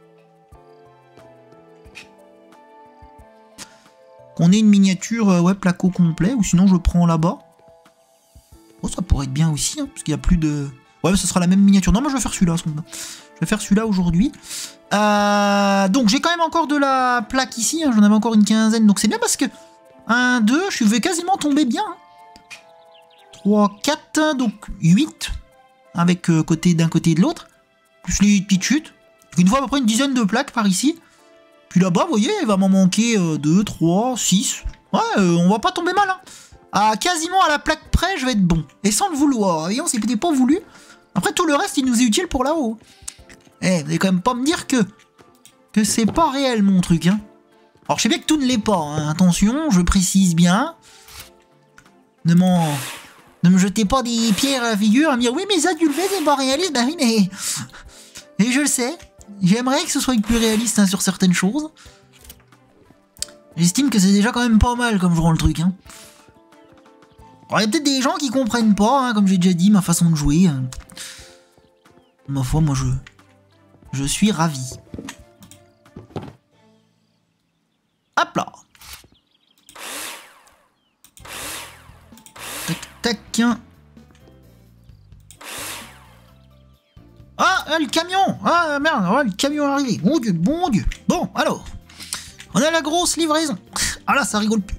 Qu'on ait une miniature, euh, ouais, placo complet. Ou sinon, je prends là-bas. Oh, ça pourrait être bien aussi, hein, parce qu'il n'y a plus de... Ouais, mais ce sera la même miniature. Non, moi, je vais faire celui-là. Je vais faire celui-là aujourd'hui. Euh, donc, j'ai quand même encore de la plaque ici. Hein, j'en avais encore une quinzaine. Donc, c'est bien parce que... un, deux, je vais quasiment tomber bien. Hein. trois, quatre, donc huit. Avec euh, côté d'un côté et de l'autre. Plus les petites chutes. Une fois à peu près une dizaine de plaques par ici. Puis là-bas, vous voyez, il va m'en manquer euh, deux, trois, six. Ouais, euh, on va pas tomber mal. Hein. À quasiment à la plaque près, je vais être bon. Et sans le vouloir. Voyons, c'est peut-être pas voulu. Après, tout le reste, il nous est utile pour là-haut. Eh, vous allez quand même pas me dire que... que c'est pas réel, mon truc, hein. Alors, je sais bien que tout ne l'est pas, hein. Attention, je précise bien. Ne m'en... ne me jetez pas des pierres à la figure à me dire « Oui, mais ça, tu le fais, c'est pas réaliste. » Bah oui, mais... Et je le sais. J'aimerais que ce soit plus réaliste, hein, sur certaines choses. J'estime que c'est déjà quand même pas mal comme je rends le truc, hein. Alors, il y a peut-être des gens qui comprennent pas, hein, comme j'ai déjà dit, ma façon de jouer. Hein. Ma foi, moi, je... je suis ravi. Hop là. Tac, tac. Ah, ah, le camion. Ah, merde, ah, le camion est arrivé. Mon Dieu, bon Dieu. Bon, alors. On a la grosse livraison. Ah là, ça rigole plus.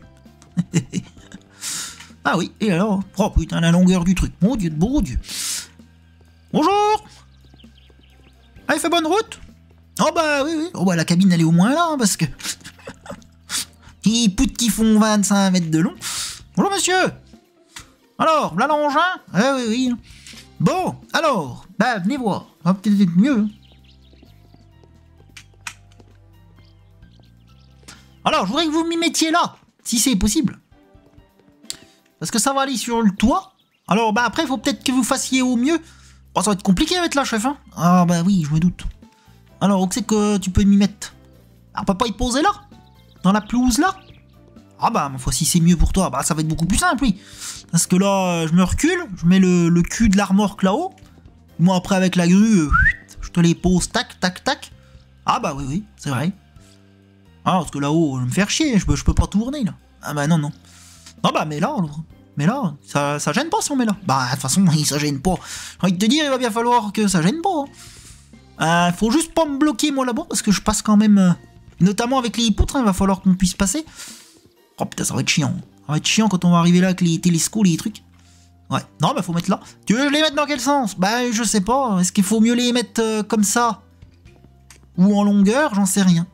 Ah oui, et alors? Oh putain, la longueur du truc. Mon Dieu, bon Dieu. Bonjour. Ah, il fait bonne route? Oh bah oui, oui. Oh bah la cabine, elle est au moins là, hein, parce que... les poutres qui font vingt-cinq mètres de long. Bonjour monsieur. Alors, voilà l'engin? Ah oui, oui. Bon, alors, bah venez voir. Ça va peut-être être mieux. Alors, je voudrais que vous m'y mettiez là, si c'est possible. Parce que ça va aller sur le toit. Alors, bah après, il faut peut-être que vous fassiez au mieux. Oh, ça va être compliqué à mettre là, chef, hein. Ah bah oui, je me doute. Alors, où c'est que tu peux m'y mettre? Ah, on peut pas y poser là? Dans la pelouse là? Ah bah, ma foi, si c'est mieux pour toi, bah ça va être beaucoup plus simple, oui. Parce que là, je me recule, je mets le, le cul de la remorque là-haut. Moi, après, avec la grue, euh, je te les pose, tac, tac, tac. Ah bah oui, oui, c'est vrai. Ah, parce que là-haut, je vais me faire chier, je peux, je peux pas tourner, là. Ah bah non, non. Non bah, mais là, alors, mais là, ça, ça gêne pas si on met là. Bah, de toute façon, ça gêne pas. J'ai envie de te dire, il va bien falloir que ça gêne pas. Hein. Euh, faut juste pas me bloquer, moi, là-bas, parce que je passe quand même... Euh, notamment avec les poutres, hein, il va falloir qu'on puisse passer. Oh putain, ça va être chiant. Ça va être chiant quand on va arriver là avec les télescopes, les trucs. Ouais, non, bah faut mettre là. Tu veux que je les mette dans quel sens? Bah, je sais pas. Est-ce qu'il faut mieux les mettre euh, comme ça? Ou en longueur? J'en sais rien.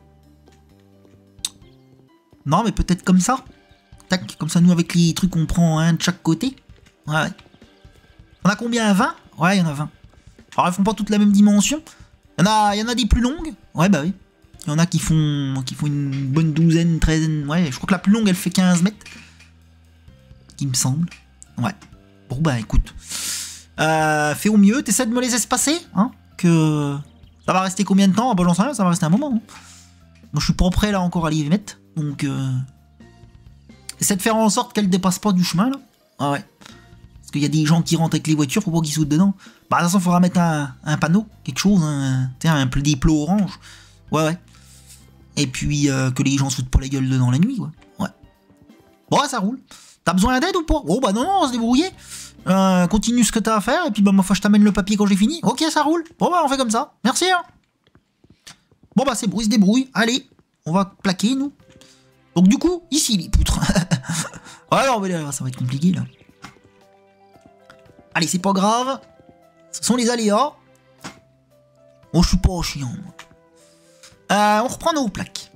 Non, mais peut-être comme ça. Tac, comme ça, nous, avec les trucs qu'on prend un de chaque côté. Ouais. On a combien? vingt? Ouais, il y en a vingt. Alors, elles font pas toutes la même dimension. Il y en a, il y en a des plus longues. Ouais, bah oui. Il y en a qui font, qui font une bonne douzaine, treizaine. Ouais, je crois que la plus longue, elle fait quinze mètres. Qui me semble. Ouais. Bon, bah écoute. Euh, fais au mieux. T'essaies de me les espacer. Hein, que ça va rester combien de temps? Ah, bah j'en sais rien, ça va rester un moment. Hein. Moi, je suis pas prêt là encore à les mettre. Donc, euh... essaie de faire en sorte qu'elles dépassent pas du chemin là. Ah ouais. Parce qu'il y a des gens qui rentrent avec les voitures, faut pas qu'ils sautent dedans. Bah, de toute façon, il faudra mettre un, un panneau, quelque chose. Un, un, des plots orange. Ouais, ouais. Et puis euh, que les gens se foutent pas la gueule dedans la nuit, quoi. Ouais. Bon, ça roule. T'as besoin d'aide ou pas? Oh, bah non, non, on va se débrouiller. Euh, continue ce que t'as à faire, et puis bah, ma foi, je t'amène le papier quand j'ai fini. Ok, ça roule. Bon, bah, on fait comme ça. Merci, hein. Bon, bah, c'est bruit, se débrouille. Allez, on va plaquer, nous. Donc du coup, ici, les poutres. Ouais, non, mais là, ça va être compliqué, là. Allez, c'est pas grave. Ce sont les aléas. Oh, je suis pas chiant. Euh, on reprend nos plaques.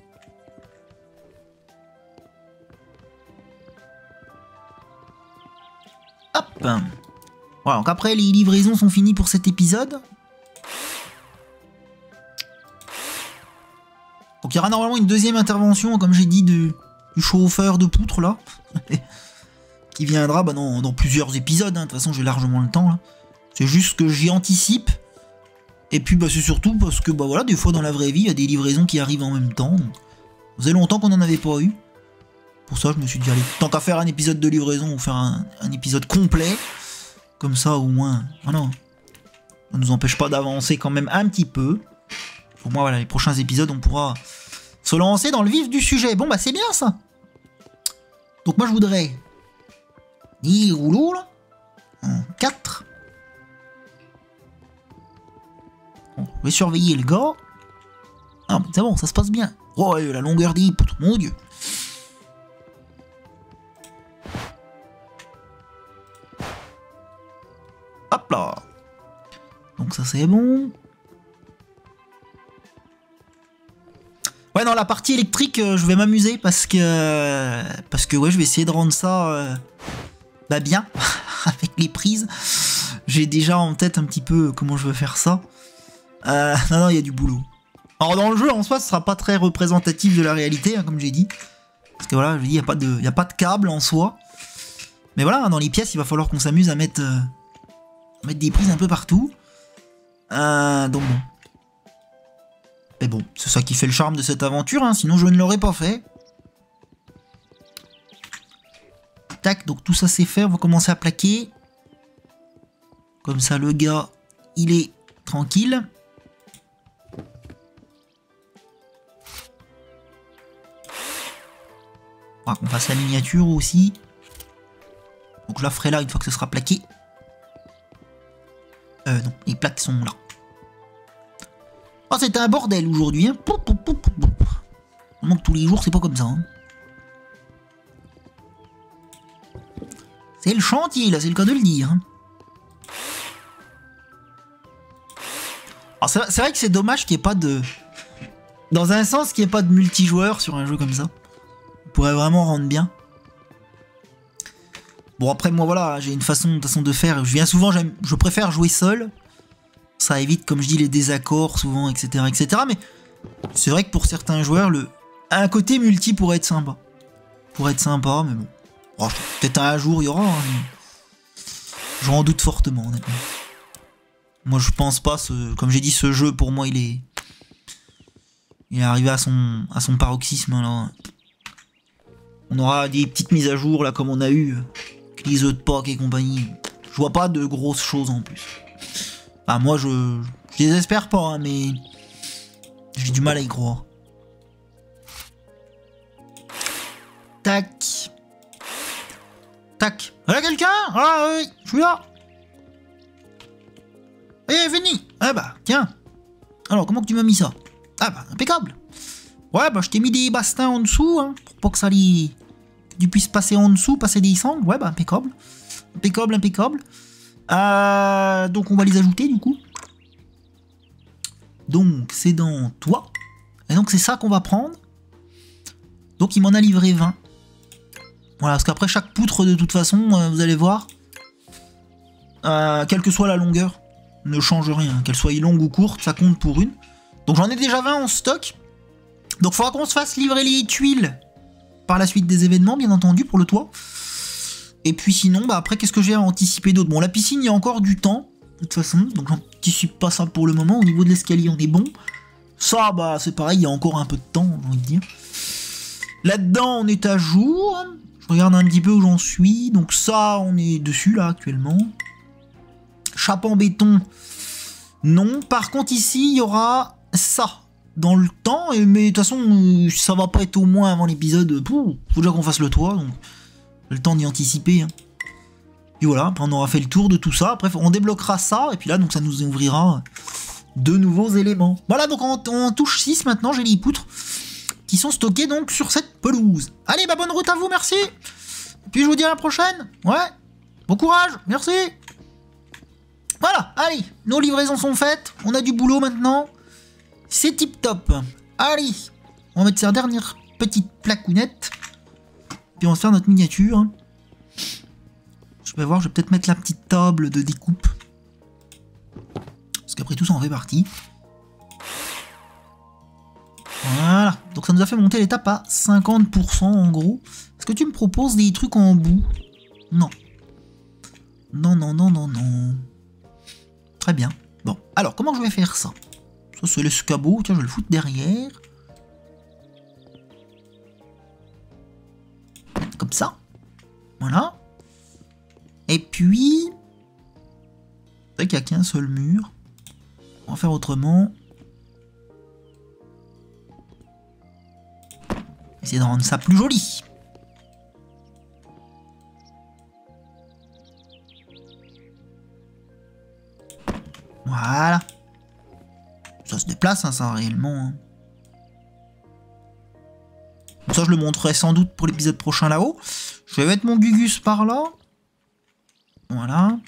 Hop. Voilà, donc après, les livraisons sont finies pour cet épisode. Donc il y aura normalement une deuxième intervention, comme j'ai dit, de, du chauffeur de poutre, là. Qui viendra bah, dans, dans plusieurs épisodes. Hein. De toute façon, j'ai largement le temps. C'est juste que j'y anticipe. Et puis, bah, c'est surtout parce que, bah voilà, des fois dans la vraie vie, il y a des livraisons qui arrivent en même temps. Donc, ça faisait longtemps qu'on n'en avait pas eu. Pour ça, je me suis dit, allez, tant qu'à faire un épisode de livraison, ou faire un, un épisode complet. Comme ça, au moins, voilà. Ça ne nous empêche pas d'avancer quand même un petit peu. Pour moi, voilà, les prochains épisodes, on pourra se lancer dans le vif du sujet. Bon, bah, c'est bien, ça. Donc, moi, je voudrais... dix rouleaux, là. En quatre. Bon, je vais surveiller le gars. Ah, mais c'est bon, ça se passe bien. Oh, la longueur des poutres, mon Dieu. Hop là. Donc ça c'est bon. Ouais non, la partie électrique, euh, je vais m'amuser parce que euh, parce que ouais, je vais essayer de rendre ça euh, bah bien avec les prises. J'ai déjà en tête un petit peu comment je veux faire ça. Euh, non non, il y a du boulot. Alors dans le jeu en soi, ce sera pas très représentatif de la réalité, hein, comme j'ai dit. Parce que voilà, je dis, il y a pas de, il y a pas de câble en soi. Mais voilà, dans les pièces, il va falloir qu'on s'amuse à mettre euh, mettre des prises un peu partout. Euh, donc bon. Mais bon, c'est ça qui fait le charme de cette aventure, hein, sinon je ne l'aurais pas fait. Tac, donc tout ça c'est fait, on va commencer à plaquer. Comme ça le gars, il est tranquille. On va qu'on fasse la miniature aussi. Donc je la ferai là une fois que ce sera plaqué. Euh, non, les plaques sont là. Oh, c'était un bordel aujourd'hui. Hein. Donc tous les jours, c'est pas comme ça. Hein. C'est le chantier, là, c'est le cas de le dire. Hein. Alors c'est vrai que c'est dommage qu'il n'y ait pas de... Dans un sens, qu'il n'y ait pas de multijoueur sur un jeu comme ça. On pourrait vraiment rendre bien. Bon après moi voilà, j'ai une façon, façon de faire, je viens souvent, je préfère jouer seul, ça évite comme je dis les désaccords souvent, etc, etc, mais c'est vrai que pour certains joueurs, le un côté multi pourrait être sympa, pourrait être sympa, mais bon, oh, peut-être un jour il y aura, hein, mais... j'en doute fortement honnêtement. Moi je pense pas, ce... comme j'ai dit ce jeu pour moi il est, il est arrivé à son, à son paroxysme alors. On aura des petites mises à jour là comme on a eu. Les œufs de Pâques et compagnie. Je vois pas de grosses choses en plus. Enfin, moi, je, je les espère pas, hein, mais j'ai du mal à y croire. Tac. Tac. Voilà quelqu'un? Ah oui, je suis là. Eh, venez. Ah bah, tiens. Alors, comment que tu m'as mis ça? Ah bah, impeccable. Ouais, bah, je t'ai mis des bastins en dessous, hein, pour pas que ça les... tu puisses passer en dessous, passer des sangles. Ouais, bah, impeccable. Impeccable, impeccable. Euh, donc, on va les ajouter, du coup. Donc, c'est dans toi. Et donc, c'est ça qu'on va prendre. Donc, il m'en a livré vingt. Voilà, parce qu'après, chaque poutre, de toute façon, euh, vous allez voir, euh, quelle que soit la longueur, ne change rien. Qu'elle soit longue ou courte, ça compte pour une. Donc, j'en ai déjà vingt en stock. Donc, il faudra qu'on se fasse livrer les tuiles par la suite des événements, bien entendu, pour le toit. Et puis sinon, bah après, qu'est-ce que j'ai à anticiper d'autre? Bon, la piscine, il y a encore du temps, de toute façon, donc j'anticipe pas ça pour le moment. Au niveau de l'escalier, on est bon. Ça, bah, c'est pareil, il y a encore un peu de temps, j'ai envie de dire. Là-dedans, on est à jour. Je regarde un petit peu où j'en suis. Donc ça, on est dessus, là, actuellement. Chape en béton, non. Par contre, ici, il y aura ça. Dans le temps, et, mais de toute façon, ça va pas être au moins avant l'épisode. Faut déjà qu'on fasse le toit, donc le temps d'y anticiper. Hein. Et voilà, après on aura fait le tour de tout ça. Après, on débloquera ça, et puis là, donc ça nous ouvrira de nouveaux éléments. Voilà, donc on, on touche six maintenant, j'ai les poutres. qui sont stockés donc sur cette pelouse. Allez, bah bonne route à vous, merci. Et puis je vous dis à la prochaine. Ouais, bon courage, merci. Voilà, allez, nos livraisons sont faites, on a du boulot maintenant. C'est tip top. Allez, on va mettre sa dernière petite placounette. Puis on va se faire notre miniature. Je vais voir, je vais peut-être mettre la petite table de découpe. Parce qu'après tout, ça en fait partie. Voilà, donc ça nous a fait monter l'étape à cinquante pour cent en gros. Est-ce que tu me proposes des trucs en bout? Non. Non, non, non, non, non. Très bien. Bon, alors comment je vais faire ça? Ça c'est l'escabeau, tiens je vais le foutre derrière. Comme ça. Voilà. Et puis... c'est vrai qu'il n'y a qu'un seul mur. On va faire autrement. Essayer de rendre ça plus joli. Voilà. Ça se déplace, hein, ça, réellement. Hein. Bon, ça, je le montrerai sans doute pour l'épisode prochain là-haut. Je vais mettre mon Gugus par là. Voilà.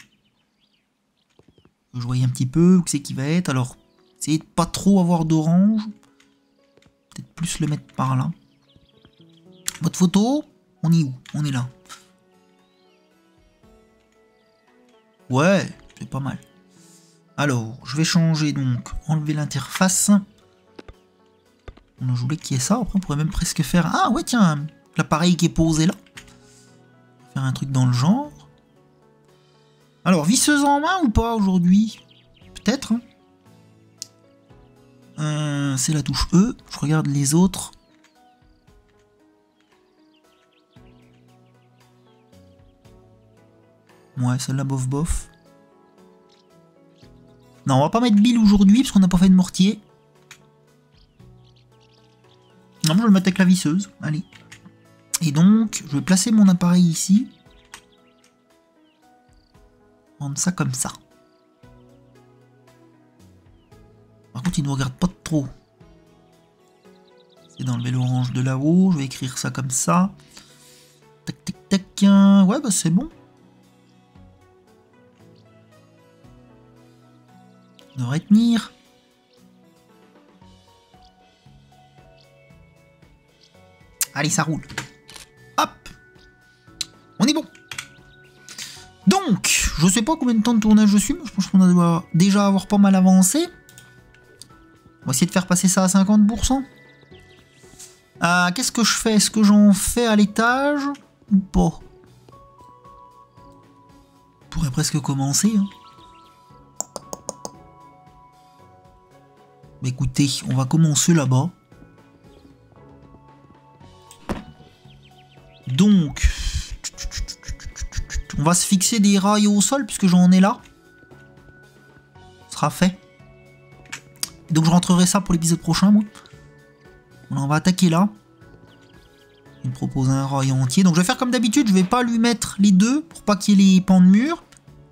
Je voyais un petit peu où c'est qu'il va être. Alors, essayez de pas trop avoir d'orange. Peut-être plus le mettre par là. Votre photo, on est où? On est là. Ouais, c'est pas mal. Alors, je vais changer donc, enlever l'interface. Je voulais qu'il y ait ça. Après, on pourrait même presque faire... ah ouais, tiens, l'appareil qui est posé là. Faire un truc dans le genre. Alors, visseuse en main ou pas aujourd'hui? Peut-être. Hein. Euh, c'est la touche E. Je regarde les autres. Ouais, celle-là, bof bof. Non, on va pas mettre Bill aujourd'hui parce qu'on n'a pas fait de mortier. Non, je vais le mettre avec la visseuse. Allez. Et donc, je vais placer mon appareil ici. Rendre ça comme ça. Par contre, il ne nous regarde pas trop. C'est d'enlever l'orange de là-haut. Je vais écrire ça comme ça. Tac, tac, tac. Ouais, bah c'est bon. Il devrait tenir. Allez, ça roule. Hop. On est bon. Donc, je sais pas combien de temps de tournage je suis, mais je pense qu'on doit déjà avoir pas mal avancé. On va essayer de faire passer ça à cinquante pour cent. Euh, Qu'est-ce que je fais? Est-ce que j'en fais à l'étage ou pas? On pourrait presque commencer. Hein. Mais écoutez, on va commencer là-bas. Donc, on va se fixer des rails au sol puisque j'en ai là. Ce sera fait. Donc je rentrerai ça pour l'épisode prochain, moi. On va attaquer là. Il me propose un rail entier. Donc je vais faire comme d'habitude, je vais pas lui mettre les deux pour pas qu'il y ait les pans de mur.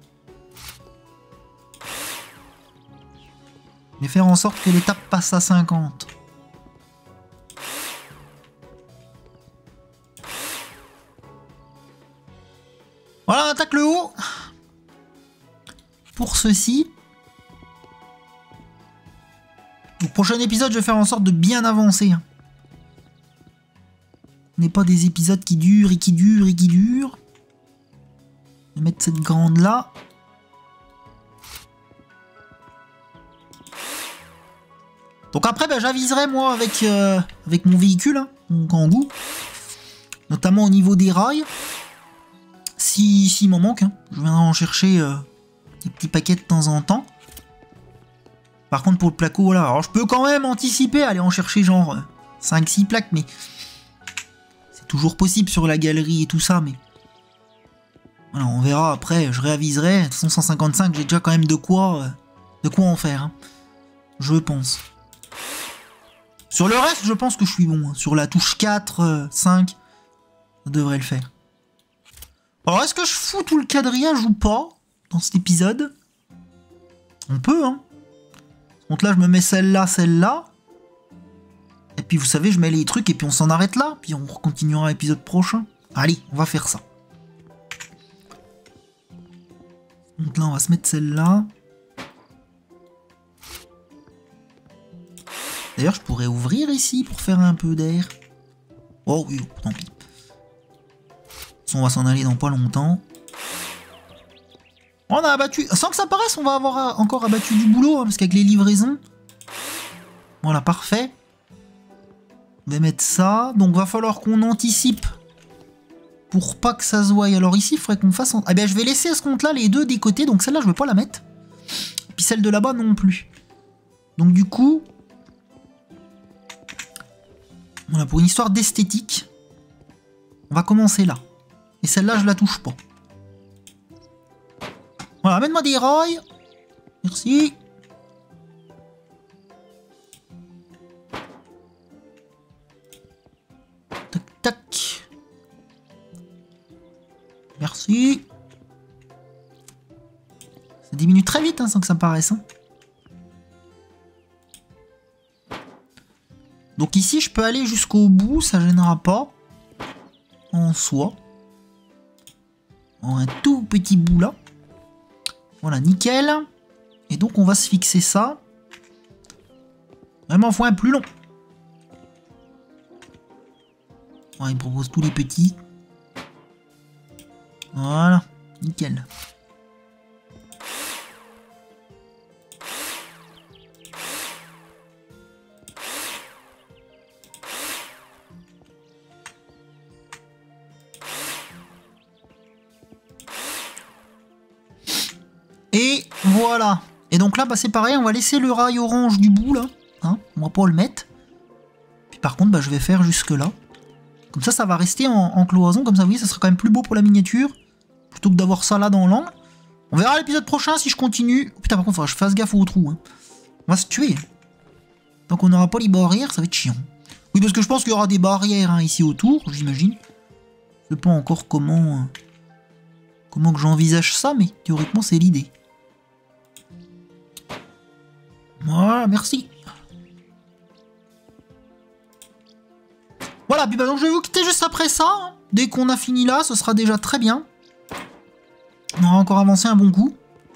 Mais faire en sorte que l'étape passe à cinquante. Voilà, on attaque le haut. Pour ceci. Au prochain épisode, je vais faire en sorte de bien avancer. Ce n'est pas des épisodes qui durent et qui durent et qui durent. Je vais mettre cette grande là. Donc après, ben, j'aviserai moi avec, euh, avec mon véhicule, hein, mon Kangoo. Notamment au niveau des rails. Si, si il m'en manque, hein. Je viendrai en chercher euh, des petits paquets de temps en temps. Par contre pour le placo, voilà. Alors je peux quand même anticiper, aller en chercher genre euh, cinq six plaques, mais c'est toujours possible sur la galerie et tout ça, mais voilà, on verra après, je réaviserai. De toute façon cent cinquante-cinq, j'ai déjà quand même de quoi, euh, de quoi en faire, hein. Je pense. Sur le reste, je pense que je suis bon. Hein. Sur la touche quatre, euh, cinq, ça devrait le faire. Alors, est-ce que je fous tout le quadrillage ou pas dans cet épisode? On peut, hein. Donc là, je me mets celle-là, celle-là. Et puis vous savez, je mets les trucs et puis on s'en arrête là. Puis on continuera l'épisode prochain. Allez, on va faire ça. Donc là, on va se mettre celle-là. D'ailleurs, je pourrais ouvrir ici pour faire un peu d'air. Oh oui, tant pis. On va s'en aller dans pas longtemps. On a abattu... Sans que ça paraisse, on va avoir encore abattu du boulot, hein, parce qu'avec les livraisons... Voilà, parfait. On va mettre ça. Donc, va falloir qu'on anticipe pour pas que ça se voie. Alors ici, il faudrait qu'on fasse... En... Ah ben, je vais laisser à ce compte-là les deux des côtés. Donc, celle-là, je vais pas la mettre. Et puis celle de là-bas, non plus. Donc, du coup... Voilà, pour une histoire d'esthétique, on va commencer là. Et celle-là, je la touche pas. Voilà, amène-moi des rails. Merci. Tac, tac. Merci. Ça diminue très vite, hein, sans que ça paraisse. Hein. Donc ici, je peux aller jusqu'au bout, ça gênera pas. En soi. Un tout petit bout là. Voilà, nickel. Et donc, on va se fixer ça. Vraiment, il faut un plus long. Ouais, il me propose tous les petits. Voilà, nickel. Et voilà. Et donc là, bah, c'est pareil, on va laisser le rail orange du bout, là. Hein, on va pas le mettre. Puis par contre, bah, je vais faire jusque là. Comme ça, ça va rester en, en cloison. Comme ça, vous voyez, ça sera quand même plus beau pour la miniature. Plutôt que d'avoir ça là dans l'angle. On verra l'épisode prochain si je continue. Putain, par contre, il faudra que je fasse gaffe aux trous. Hein. On va se tuer. Tant qu'on n'aura pas les barrières, ça va être chiant. Oui, parce que je pense qu'il y aura des barrières hein, ici autour, j'imagine. Je sais pas encore comment... Euh, comment que j'envisage ça, mais théoriquement, c'est l'idée. Voilà, merci. Voilà, puis bah donc je vais vous quitter juste après ça. Hein. Dès qu'on a fini là, ce sera déjà très bien. On aura encore avancé un bon coup.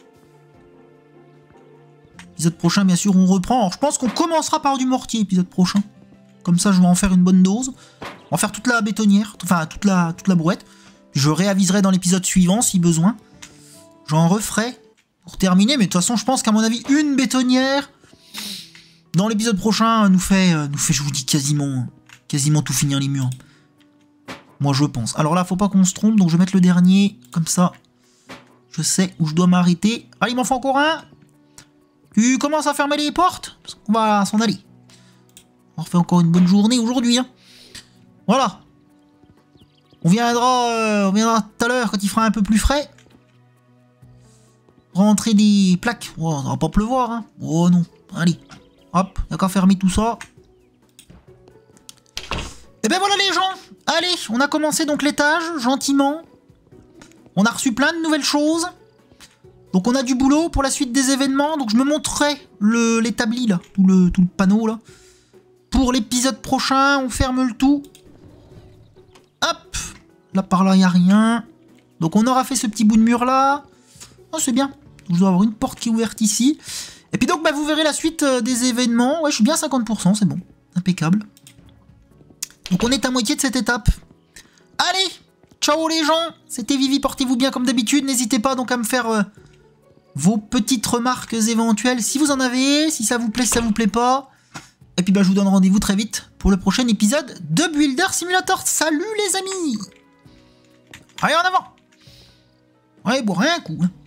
Épisode prochain, bien sûr, on reprend. Alors, je pense qu'on commencera par du mortier, épisode prochain. Comme ça, je vais en faire une bonne dose. On va faire toute la bétonnière, enfin, toute la, toute la brouette. Je réaviserai dans l'épisode suivant, si besoin. J'en referai pour terminer. Mais de toute façon, je pense qu'à mon avis, une bétonnière, dans l'épisode prochain, nous fait, nous fait, je vous dis, quasiment, quasiment tout finir les murs. Moi, je pense. Alors là, faut pas qu'on se trompe, donc je vais mettre le dernier, comme ça. Je sais où je dois m'arrêter. Allez, il m'en faut encore un. Tu commences à fermer les portes, parce qu'on va s'en aller. On refait encore une bonne journée aujourd'hui. Hein. Voilà. On viendra, euh, on viendra tout à l'heure quand il fera un peu plus frais. Rentrer des plaques. Oh, ça va pas pleuvoir. Hein. Oh non. Allez. Hop. Y'a qu'à fermer tout ça. Et ben voilà les gens. Allez, on a commencé donc l'étage, gentiment. On a reçu plein de nouvelles choses. Donc on a du boulot pour la suite des événements. Donc je me montrerai l'établi là, tout le, tout le panneau là. Pour l'épisode prochain, on ferme le tout. Hop. Là par là, il n'y a rien. Donc on aura fait ce petit bout de mur là. Oh, c'est bien. Donc, je dois avoir une porte qui est ouverte ici. Et puis donc bah, vous verrez la suite euh, des événements. Ouais, je suis bien à cinquante pour cent, c'est bon. Impeccable. Donc on est à moitié de cette étape. Allez, ciao les gens. C'était Vivi, portez-vous bien comme d'habitude. N'hésitez pas donc à me faire euh, vos petites remarques éventuelles. Si vous en avez, si ça vous plaît, si ça vous plaît pas. Et puis bah, je vous donne rendez-vous très vite pour le prochain épisode de Builder Simulator. Salut les amis. Allez en avant. Ouais, bon, rien un coup. Hein.